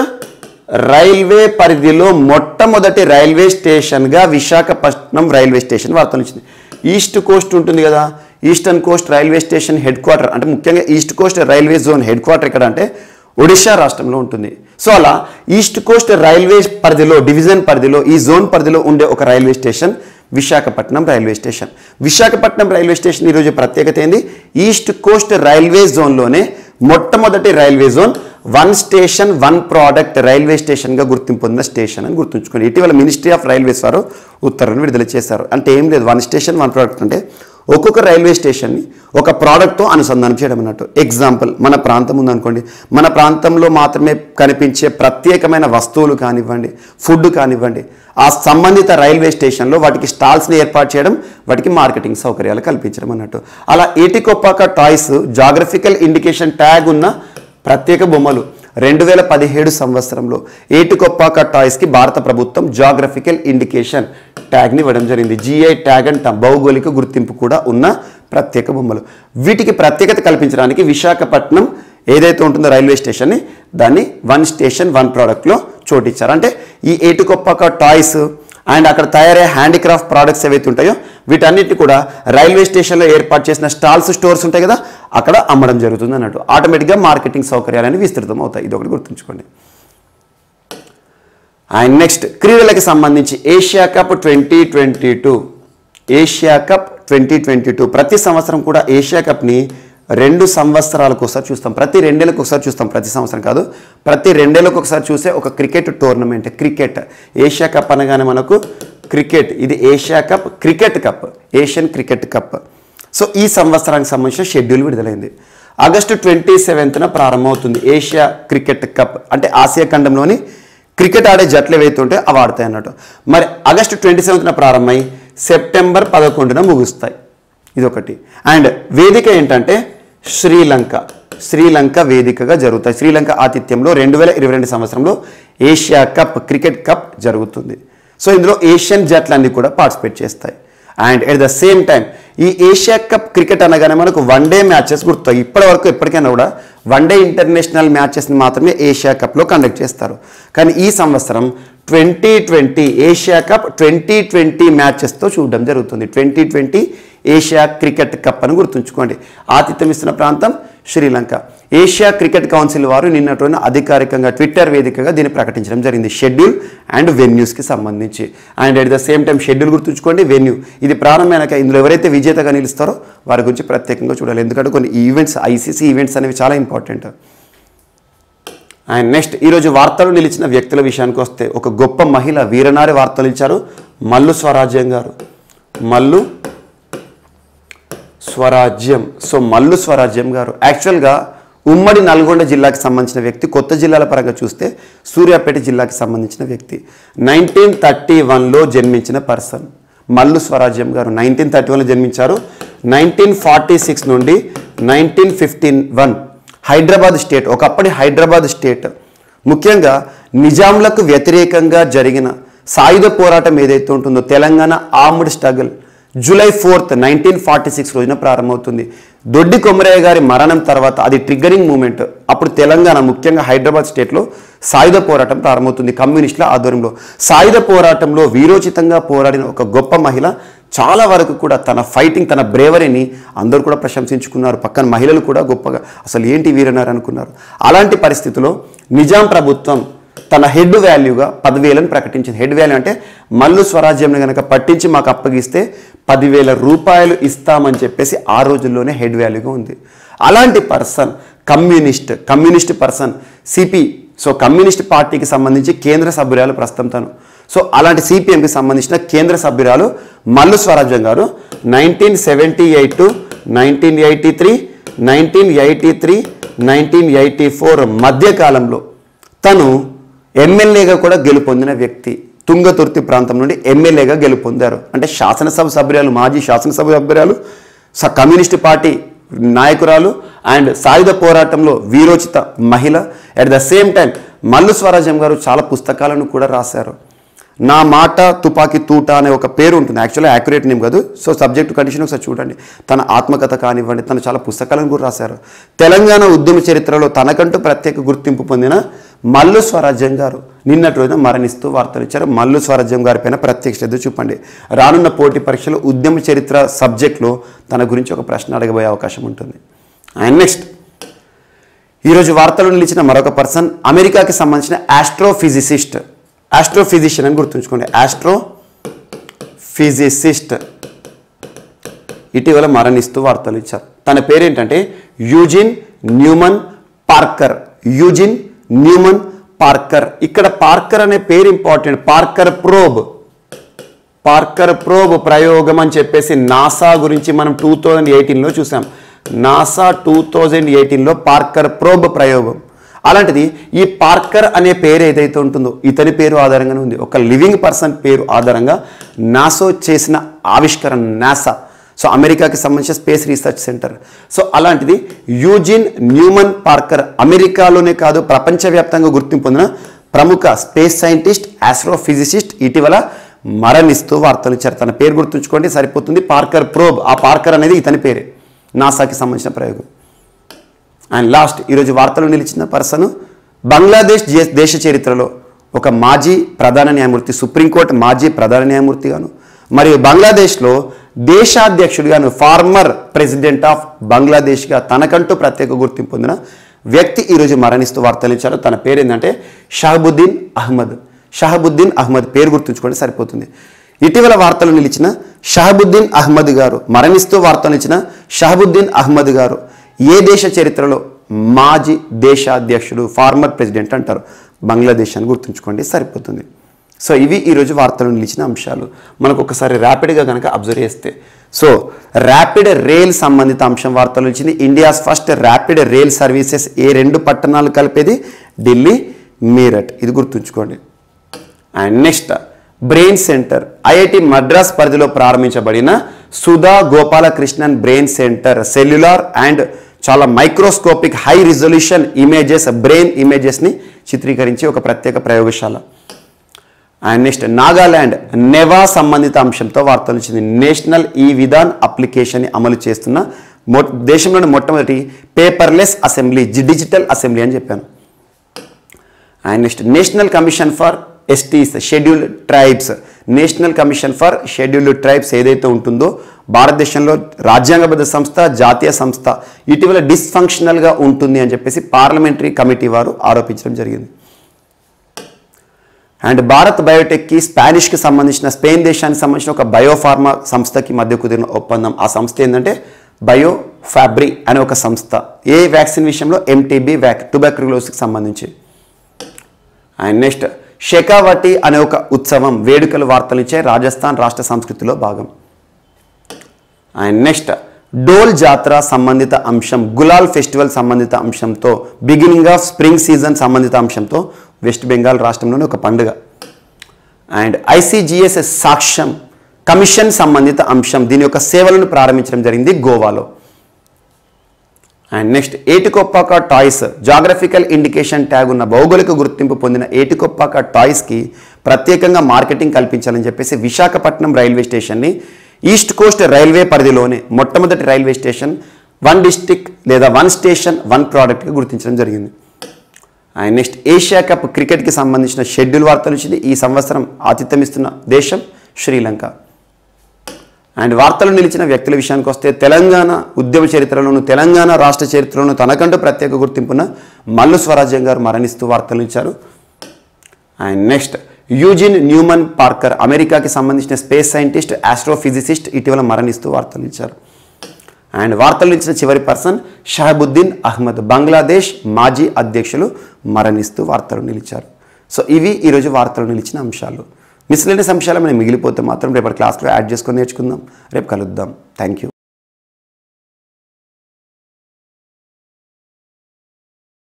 రైల్వే పరిధిలో మొట్టమొదటి రైల్వే స్టేషన్గా విశాఖపట్నం రైల్వే స్టేషన్ వార్తలు వచ్చింది. ఈస్ట్ కోస్ట్ ఉంటుంది కదా, eastern coast railway station headquarter, అంటే ముఖ్యంగా east coast railway zone headquarter ఎక్కడ అంటే ఒడిషా రాష్ట్రంలో ఉంటుంది. సో అలా ఈస్ట్ కోస్ట్ రైల్వే పరిధిలో, డివిజన్ పరిధిలో, ఈ జోన్ పరిధిలో ఉండే ఒక railway station Visakhapatnam railway station. Visakhapatnam railway station ఈరోజు ప్రత్యేకత ఏంది? ఈస్ట్ కోస్ట్ రైల్వే జోన్లోనే మొట్టమొదటి railway zone one station one product railway స్టేషన్గా గుర్తింపు పొందిన స్టేషన్ అని గుర్తుంచుకోండి. ఇటీవల మినిస్ట్రీ ఆఫ్ రైల్వేస్ వారు ఉత్తర్వులను విడుదల చేశారు. అంటే ఏం లేదు, వన్ స్టేషన్ వన్ ప్రోడక్ట్ అంటే ఒక్కొక్క రైల్వే స్టేషన్ని ఒక ప్రోడక్ట్తో అనుసంధానం చేయడం అన్నట్టు. ఎగ్జాంపుల్, మన ప్రాంతం ఉందనుకోండి, మన ప్రాంతంలో మాత్రమే కనిపించే ప్రత్యేకమైన వస్తువులు కానివ్వండి, ఫుడ్ కానివ్వండి, ఆ సంబంధిత రైల్వే స్టేషన్లో వాటికి స్టాల్స్ని ఏర్పాటు చేయడం, వాటికి మార్కెటింగ్ సౌకర్యాలు కల్పించడం అన్నట్టు. అలా Etikoppaka toys geographical indication tag ఉన్న ప్రత్యేక బొమ్మలు. రెండు వేల పదిహేడు సంవత్సరంలో ఏటికొప్పాక టాయ్స్కి భారత ప్రభుత్వం జాగ్రఫికల్ ఇండికేషన్ ట్యాగ్ని ఇవ్వడం జరిగింది. జిఐ ట్యాగ్ అంట, భౌగోళిక గుర్తింపు కూడా ఉన్న ప్రత్యేక బొమ్మలు. వీటికి ప్రత్యేకత కల్పించడానికి విశాఖపట్నం ఏదైతే ఉంటుందో రైల్వే స్టేషన్ని, దాన్ని వన్ స్టేషన్ వన్ ప్రోడక్ట్లో చోటిచ్చారు. అంటే ఈ ఏటికొప్పాక టాయ్స్ అండ్ అక్కడ తయారయ్యే హ్యాండీక్రాఫ్ట్ ప్రోడక్ట్స్ ఏవైతే ఉంటాయో వీటన్నిటిని కూడా రైల్వే స్టేషన్లో ఏర్పాటు చేసిన స్టాల్స్, స్టోర్స్ ఉంటాయి కదా, అక్కడ అమ్మడం జరుగుతుంది అన్నట్టు. ఆటోమేటిక్గా మార్కెటింగ్ సౌకర్యాలని విస్తృతం అవుతాయి. ఇది ఒకటి గుర్తుంచుకోండి. అండ్ నెక్స్ట్ క్రీడలకు సంబంధించి Asia cup twenty twenty two Asia cup twenty twenty two ప్రతి సంవత్సరం కూడా ఏషియా కప్ని రెండు సంవత్సరాలకు ఒకసారి చూస్తాం. ప్రతి రెండేళ్ళకు ఒకసారి చూస్తాం, ప్రతి సంవత్సరం కాదు, ప్రతి రెండేళ్ళకు ఒకసారి చూసే ఒక cricket tournament. Cricket Asia cup అనగానే మనకు క్రికెట్, ఇది Asia cup cricket cup, Asian cricket cup. So ఈ సంవత్సరానికి సంబంధించిన షెడ్యూల్ విడుదలైంది. ఆగస్టు ట్వంటీ సెవెంత్న ప్రారంభమవుతుంది ఏషియా క్రికెట్ కప్. అంటే ఆసియా ఖండంలోని క్రికెట్ ఆడే జట్లు ఏవైతే ఉంటే అవి ఆడతాయి అన్నట్టు. మరి ఆగస్టు ట్వంటీ సెవెంత్న ప్రారంభమై సెప్టెంబర్ పదకొండున ముగుస్తాయి. ఇదొకటి. అండ్ వేదిక ఏంటంటే శ్రీలంక. శ్రీలంక వేదికగా జరుగుతాయి. శ్రీలంక ఆతిథ్యంలో రెండు వేల ఇరవై రెండు సంవత్సరంలో ఏషియా కప్ క్రికెట్ కప్ జరుగుతుంది. సో ఇందులో ఏషియన్ జట్లన్నీ కూడా పార్టిసిపేట్ చేస్తాయి. And at the same time ఈ ఏషియా కప్ క్రికెట్ అనగానే మనకు వన్ డే మ్యాచెస్ గుర్తాయి. ఇప్పటి వరకు ఎప్పటికైనా కూడా వన్ డే ఇంటర్నేషనల్ మ్యాచెస్ని మాత్రమే ఏషియా కప్లో కండక్ట్ చేస్తారు. కానీ ఈ సంవత్సరం twenty twenty Asia cup twenty twenty మ్యాచెస్తో చూడడం జరుగుతుంది. Twenty twenty Asia cricket cup అని గుర్తుంచుకోండి. ఆతిథ్యం ఇస్తున్న ప్రాంతం శ్రీలంక. ఏషియా క్రికెట్ కౌన్సిల్ వారు నిన్నటి రోజున అధికారికంగా ట్విట్టర్ వేదికగా దీన్ని ప్రకటించడం జరిగింది, షెడ్యూల్ అండ్ వెన్యూస్కి సంబంధించి. And at the same time schedule గుర్తుంచుకోండి, వెన్యూ ఇది ప్రారంభమైనాక ఇందులో ఎవరైతే విజేతగా నిలుస్తారో వారి గురించి ప్రత్యేకంగా చూడాలి. ఎందుకంటే కొన్ని ఈవెంట్స్, ఐసీసీ ఈవెంట్స్ అనేవి చాలా ఇంపార్టెంట్. అండ్ నెక్స్ట్ ఈరోజు వార్తలు నిలిచిన వ్యక్తుల విషయానికి వస్తే ఒక గొప్ప మహిళ వీరనారి వార్తలు ఇచ్చారు, మల్లు స్వరాజ్యం గారు. మల్లు స్వరాజ్యం. సో మల్లు స్వరాజ్యం గారు యాక్చువల్గా ఉమ్మడి నల్గొండ జిల్లాకి సంబంధించిన వ్యక్తి. కొత్త జిల్లాల పరంగా చూస్తే సూర్యాపేట జిల్లాకి సంబంధించిన వ్యక్తి. నైన్టీన్ థర్టీ వన్లో జన్మించిన పర్సన్ మల్లు స్వరాజ్యం గారు. నైన్టీన్ థర్టీ వన్లో జన్మించారు. నైన్టీన్ ఫార్టీ సిక్స్ నుండి nineteen fifteen one Hyderabad state, ఒకప్పటి హైదరాబాద్ స్టేట్ ముఖ్యంగా నిజాంలకు వ్యతిరేకంగా జరిగిన సాయుధ పోరాటం ఏదైతే ఉంటుందో Telangana armed struggle July fourth nineteen forty six రోజున ప్రారంభమవుతుంది. దొడ్డి కొమరయ్య గారి మరణం తర్వాత అది ట్రిగ్గరింగ్ మూమెంట్. అప్పుడు తెలంగాణ ముఖ్యంగా హైదరాబాద్ స్టేట్లో సాయుధ పోరాటం ప్రారంభమవుతుంది కమ్యూనిస్టుల ఆధ్వర్యంలో. సాయుధ పోరాటంలో వీరోచితంగా పోరాడిన ఒక గొప్ప మహిళ. చాలా వరకు కూడా తన ఫైటింగ్, తన బ్రేవరీని అందరూ కూడా ప్రశంసించుకున్నారు. పక్కన మహిళలు కూడా గొప్పగా అసలు ఏంటి వీరన్నారు అనుకున్నారు. అలాంటి పరిస్థితిలో నిజాం ప్రభుత్వం తన హెడ్ వాల్యూగా పదివేలను ప్రకటించింది. హెడ్ వాల్యూ అంటే మల్లు స్వరాజ్యంని కనుక పట్టించి మాకు అప్పగిస్తే పదివేల రూపాయలు ఇస్తామని చెప్పేసి ఆ రోజుల్లోనే హెడ్ వాల్యూగా ఉంది. అలాంటి person communist communist person CP. So communist పార్టీకి సంబంధించి కేంద్ర సభ్యురాలు ప్రస్తుతం తను. సో అలాంటి సిపిఎంకి సంబంధించిన కేంద్ర సభ్యురాలు మల్లు స్వరాజ్యం గారు nineteen seventy eight to nineteen eighty three nineteen eighty three nineteen eighty four మధ్యకాలంలో తను ఎమ్మెల్యేగా కూడా గెలుపొందిన వ్యక్తి. తుంగతుర్తి ప్రాంతం నుండి ఎమ్మెల్యేగా గెలుపొందారు. అంటే శాసనసభ సభ్యురాలు, మాజీ శాసనసభ సభ్యురాలు, కమ్యూనిస్ట్ పార్టీ నాయకురాలు అండ్ సాయుధ పోరాటంలో వీరోచిత మహిళ. At the same time Mallu Swarajyam గారు చాలా పుస్తకాలను కూడా రాశారు. నా మాట తుపాకీ తూట అనే ఒక పేరు ఉంటుంది. యాక్చువల్లీ యాక్యురేట్ నేమ్ కాదు. సో సబ్జెక్ట్ కండిషన్ ఒకసారి చూడండి. తన ఆత్మకథ కానివ్వండి, తను చాలా పుస్తకాలను కూడా రాశారు. తెలంగాణ ఉద్యమ చరిత్రలో తనకంటూ ప్రత్యేక గుర్తింపు పొందిన మల్లు స్వరాజ్యం గారు నిన్నటి రోజున మరణిస్తూ వార్తలు ఇచ్చారు. మల్లు స్వరాజ్యం గారి పైన ప్రత్యేక శ్రద్ధ చూపండి. రానున్న పోటీ పరీక్షలు ఉద్యమ చరిత్ర సబ్జెక్ట్లో తన గురించి ఒక ప్రశ్న అడగబోయే అవకాశం ఉంటుంది. అండ్ నెక్స్ట్ ఈరోజు వార్తలు నిలిచిన మరొక పర్సన్ అమెరికాకి సంబంధించిన ఆస్ట్రోఫిజిసిస్ట్, ఆస్ట్రోఫిజిషియన్ అని గుర్తుంచుకోండి. ఆస్ట్రో ఫిజిసిస్ట్ ఇటీవల మరణిస్తూ వార్తలు ఇచ్చారు. తన పేరేంటంటే Eugene Newman Parker. Eugene Newman Parker. ఇక్కడ పార్కర్ అనే పేరు important. Parker probe, Parker probe ప్రయోగం అని చెప్పేసి నాసా గురించి మనం టూ థౌజండ్ ఎయిటీన్లో చూసాం. నాసా టూ థౌజండ్ ఎయిటీన్లో పార్కర్ ప్రోబ్ ప్రయోగం. అలాంటిది ఈ పార్కర్ అనే పేరు ఏదైతే ఉంటుందో ఇతని పేరు ఆధారంగానే ఉంది. ఒక లివింగ్ పర్సన్ పేరు ఆధారంగా నాసా చేసిన ఆవిష్కరణ నాసా. సో అమెరికాకి సంబంధించిన స్పేస్ రీసెర్చ్ సెంటర్. సో అలాంటిది యూజిన్ న్యూమన్ పార్కర్ అమెరికాలోనే కాదు ప్రపంచవ్యాప్తంగా గుర్తింపు పొందిన ప్రముఖ స్పేస్ సైంటిస్ట్, ఆస్ట్రోఫిజిసిస్ట్ ఇటీవల మరణిస్తూ వార్తలు ఇచ్చారు. తన పేరు గుర్తుంచుకోండి సరిపోతుంది. Parker probe. ఆ పార్కర్ అనేది ఇతని పేరే, నాసాకి సంబంధించిన ప్రయోగం. అండ్ లాస్ట్ ఈరోజు వార్తలు నిలిచిన పర్సన్ బంగ్లాదేశ్ దేశ చరిత్రలో ఒక మాజీ ప్రధాన న్యాయమూర్తి, సుప్రీంకోర్టు మాజీ ప్రధాన న్యాయమూర్తిగాను మరియు బంగ్లాదేశ్లో దేశాధ్యక్షుడిగాను, ఫార్మర్ ప్రెసిడెంట్ ఆఫ్ బంగ్లాదేశ్గా తనకంటూ ప్రత్యేక గుర్తింపు పొందిన వ్యక్తి ఈరోజు మరణిస్తూ వార్తలు ఇచ్చారు. తన పేరు ఏంటంటే షహబుద్దీన్ అహ్మద్. షహబుద్దీన్ అహ్మద్ పేరు గుర్తుంచుకోండి సరిపోతుంది. ఇటీవల వార్తలు నిలిచిన షహబుద్దీన్ అహ్మద్ గారు మరణిస్తూ వార్తలు నిలిచిన షహబుద్దీన్ అహ్మద్ గారు ఏ దేశ చరిత్రలో మాజీ దేశాధ్యక్షుడు, ఫార్మర్ ప్రెసిడెంట్ అంటారు? బంగ్లాదేశ్ అని గుర్తుంచుకోండి, సరిపోతుంది. సో ఇవి ఈరోజు వార్తలు నిలిచిన అంశాలు. మనకు ఒకసారి ర్యాపిడ్గా కనుక అబ్జర్వ్ చేస్తే, సో ర్యాపిడ్ రైల్ సంబంధిత అంశం వార్తలు వచ్చింది. India's first rapid rail services ఏ రెండు పట్టణాలు కలిపేది? ఢిల్లీ, మీరట్. ఇది గుర్తుంచుకోండి. And next brain centre, IIT Madras పరిధిలో ప్రారంభించబడిన Sudha Gopalakrishnan brain centre cellular and చాలా microscopic high resolution images, brain ఇమేజెస్ని చిత్రీకరించి ఒక ప్రత్యేక ప్రయోగశాల. అండ్ నెక్స్ట్ నాగాల్యాండ్ నెవా సంబంధిత అంశంతో వార్తలు వచ్చింది. నేషనల్ ఈ విధాన్ అప్లికేషన్ అమలు చేస్తున్న మొ దేశంలోని మొట్టమొదటి పేపర్లెస్ అసెంబ్లీ, డిజిటల్ అసెంబ్లీ అని చెప్పాను. And next national commission for STs scheduled tribes, national commission for scheduled tribes ఏదైతే ఉంటుందో భారతదేశంలో రాజ్యాంగబద్ధ సంస్థ, జాతీయ సంస్థ, ఇటీవల డిస్ఫంక్షనల్గా ఉంటుంది అని చెప్పేసి పార్లమెంటరీ కమిటీ వారు ఆరోపించడం జరిగింది. అండ్ భారత్ బయోటెక్కి స్పానిష్కి సంబంధించిన స్పెయిన్ దేశానికి సంబంధించిన ఒక బయోఫార్మా సంస్థకి మధ్య కుదిరిన ఒప్పందం. ఆ సంస్థ ఏంటంటే బయో ఫ్యాబ్రి అనే ఒక సంస్థ. ఏ వ్యాక్సిన్ విషయంలో? ఎంటీబీ వ్యాక్, ట్యూబర్క్యులోసిస్కి సంబంధించి. అండ్ నెక్స్ట్ షెకావటి అనే ఒక ఉత్సవం, వేడుకలు వార్తలు ఇచ్చే రాజస్థాన్ రాష్ట్ర సంస్కృతిలో భాగం. అండ్ నెక్స్ట్ డోల్ జాతర సంబంధిత అంశం, గులాల్ ఫెస్టివల్ సంబంధిత అంశంతో, బిగినింగ్ ఆఫ్ స్ప్రింగ్ సీజన్ సంబంధిత అంశంతో వెస్ట్ బెంగాల్ రాష్ట్రంలోని ఒక పండుగ. అండ్ ఐసీజీఎస్ సాక్ష్యం కమిషన్ సంబంధిత అంశం, దీని యొక్క సేవలను ప్రారంభించడం జరిగింది గోవాలో. And next Etikoppaka toys, geographical indication tag ఉన్న భౌగోళిక గుర్తింపు పొందిన ఏటికొప్పాక టాయ్స్కి ప్రత్యేకంగా మార్కెటింగ్ కల్పించాలని చెప్పేసి విశాఖపట్నం రైల్వే స్టేషన్ని ఈస్ట్ కోస్ట్ రైల్వే పరిధిలోనే మొట్టమొదటి రైల్వే స్టేషన్ వన్ డిస్టిక్ లేదా వన్ స్టేషన్ వన్ ప్రోడక్ట్గా గుర్తించడం జరిగింది. అండ్ నెక్స్ట్ ఏషియా కప్ క్రికెట్కి సంబంధించిన షెడ్యూల్ వార్తలు వచ్చింది. ఈ సంవత్సరం ఆతిథ్యం ఇస్తున్న దేశం శ్రీలంక. అండ్ వార్తలు నిలిచిన వ్యక్తుల విషయానికి వస్తే తెలంగాణ ఉద్యమ చరిత్రలోను, తెలంగాణ రాష్ట్ర చరిత్రలోను తనకంటూ ప్రత్యేక గుర్తింపున్న మల్లు స్వరాజ్యం గారు మరణిస్తూ వార్తలు ఇచ్చారు. And next Eugene Newman Parker, అమెరికాకి సంబంధించిన స్పేస్ సైంటిస్ట్, ఆస్ట్రోఫిజిసిస్ట్, ఇటీవల మరణిస్తూ వార్తలు ఇచ్చారు. అండ్ వార్తలు ఇచ్చిన చివరి పర్సన్ షహబుద్దీన్ అహ్మద్, బంగ్లాదేశ్ మాజీ అధ్యక్షులు మరణిస్తూ వార్తలు నిలిచారు. సో ఇవి ఈరోజు వార్తలు నిలిచిన అంశాలు. మిస్లేనియస్ అంశాలు మనం మిగిలిపోతే మాత్రం రేపటి క్లాస్లో యాడ్ చేసుకొని నేర్చుకుందాం. రేపు కలుద్దాం. Thank you.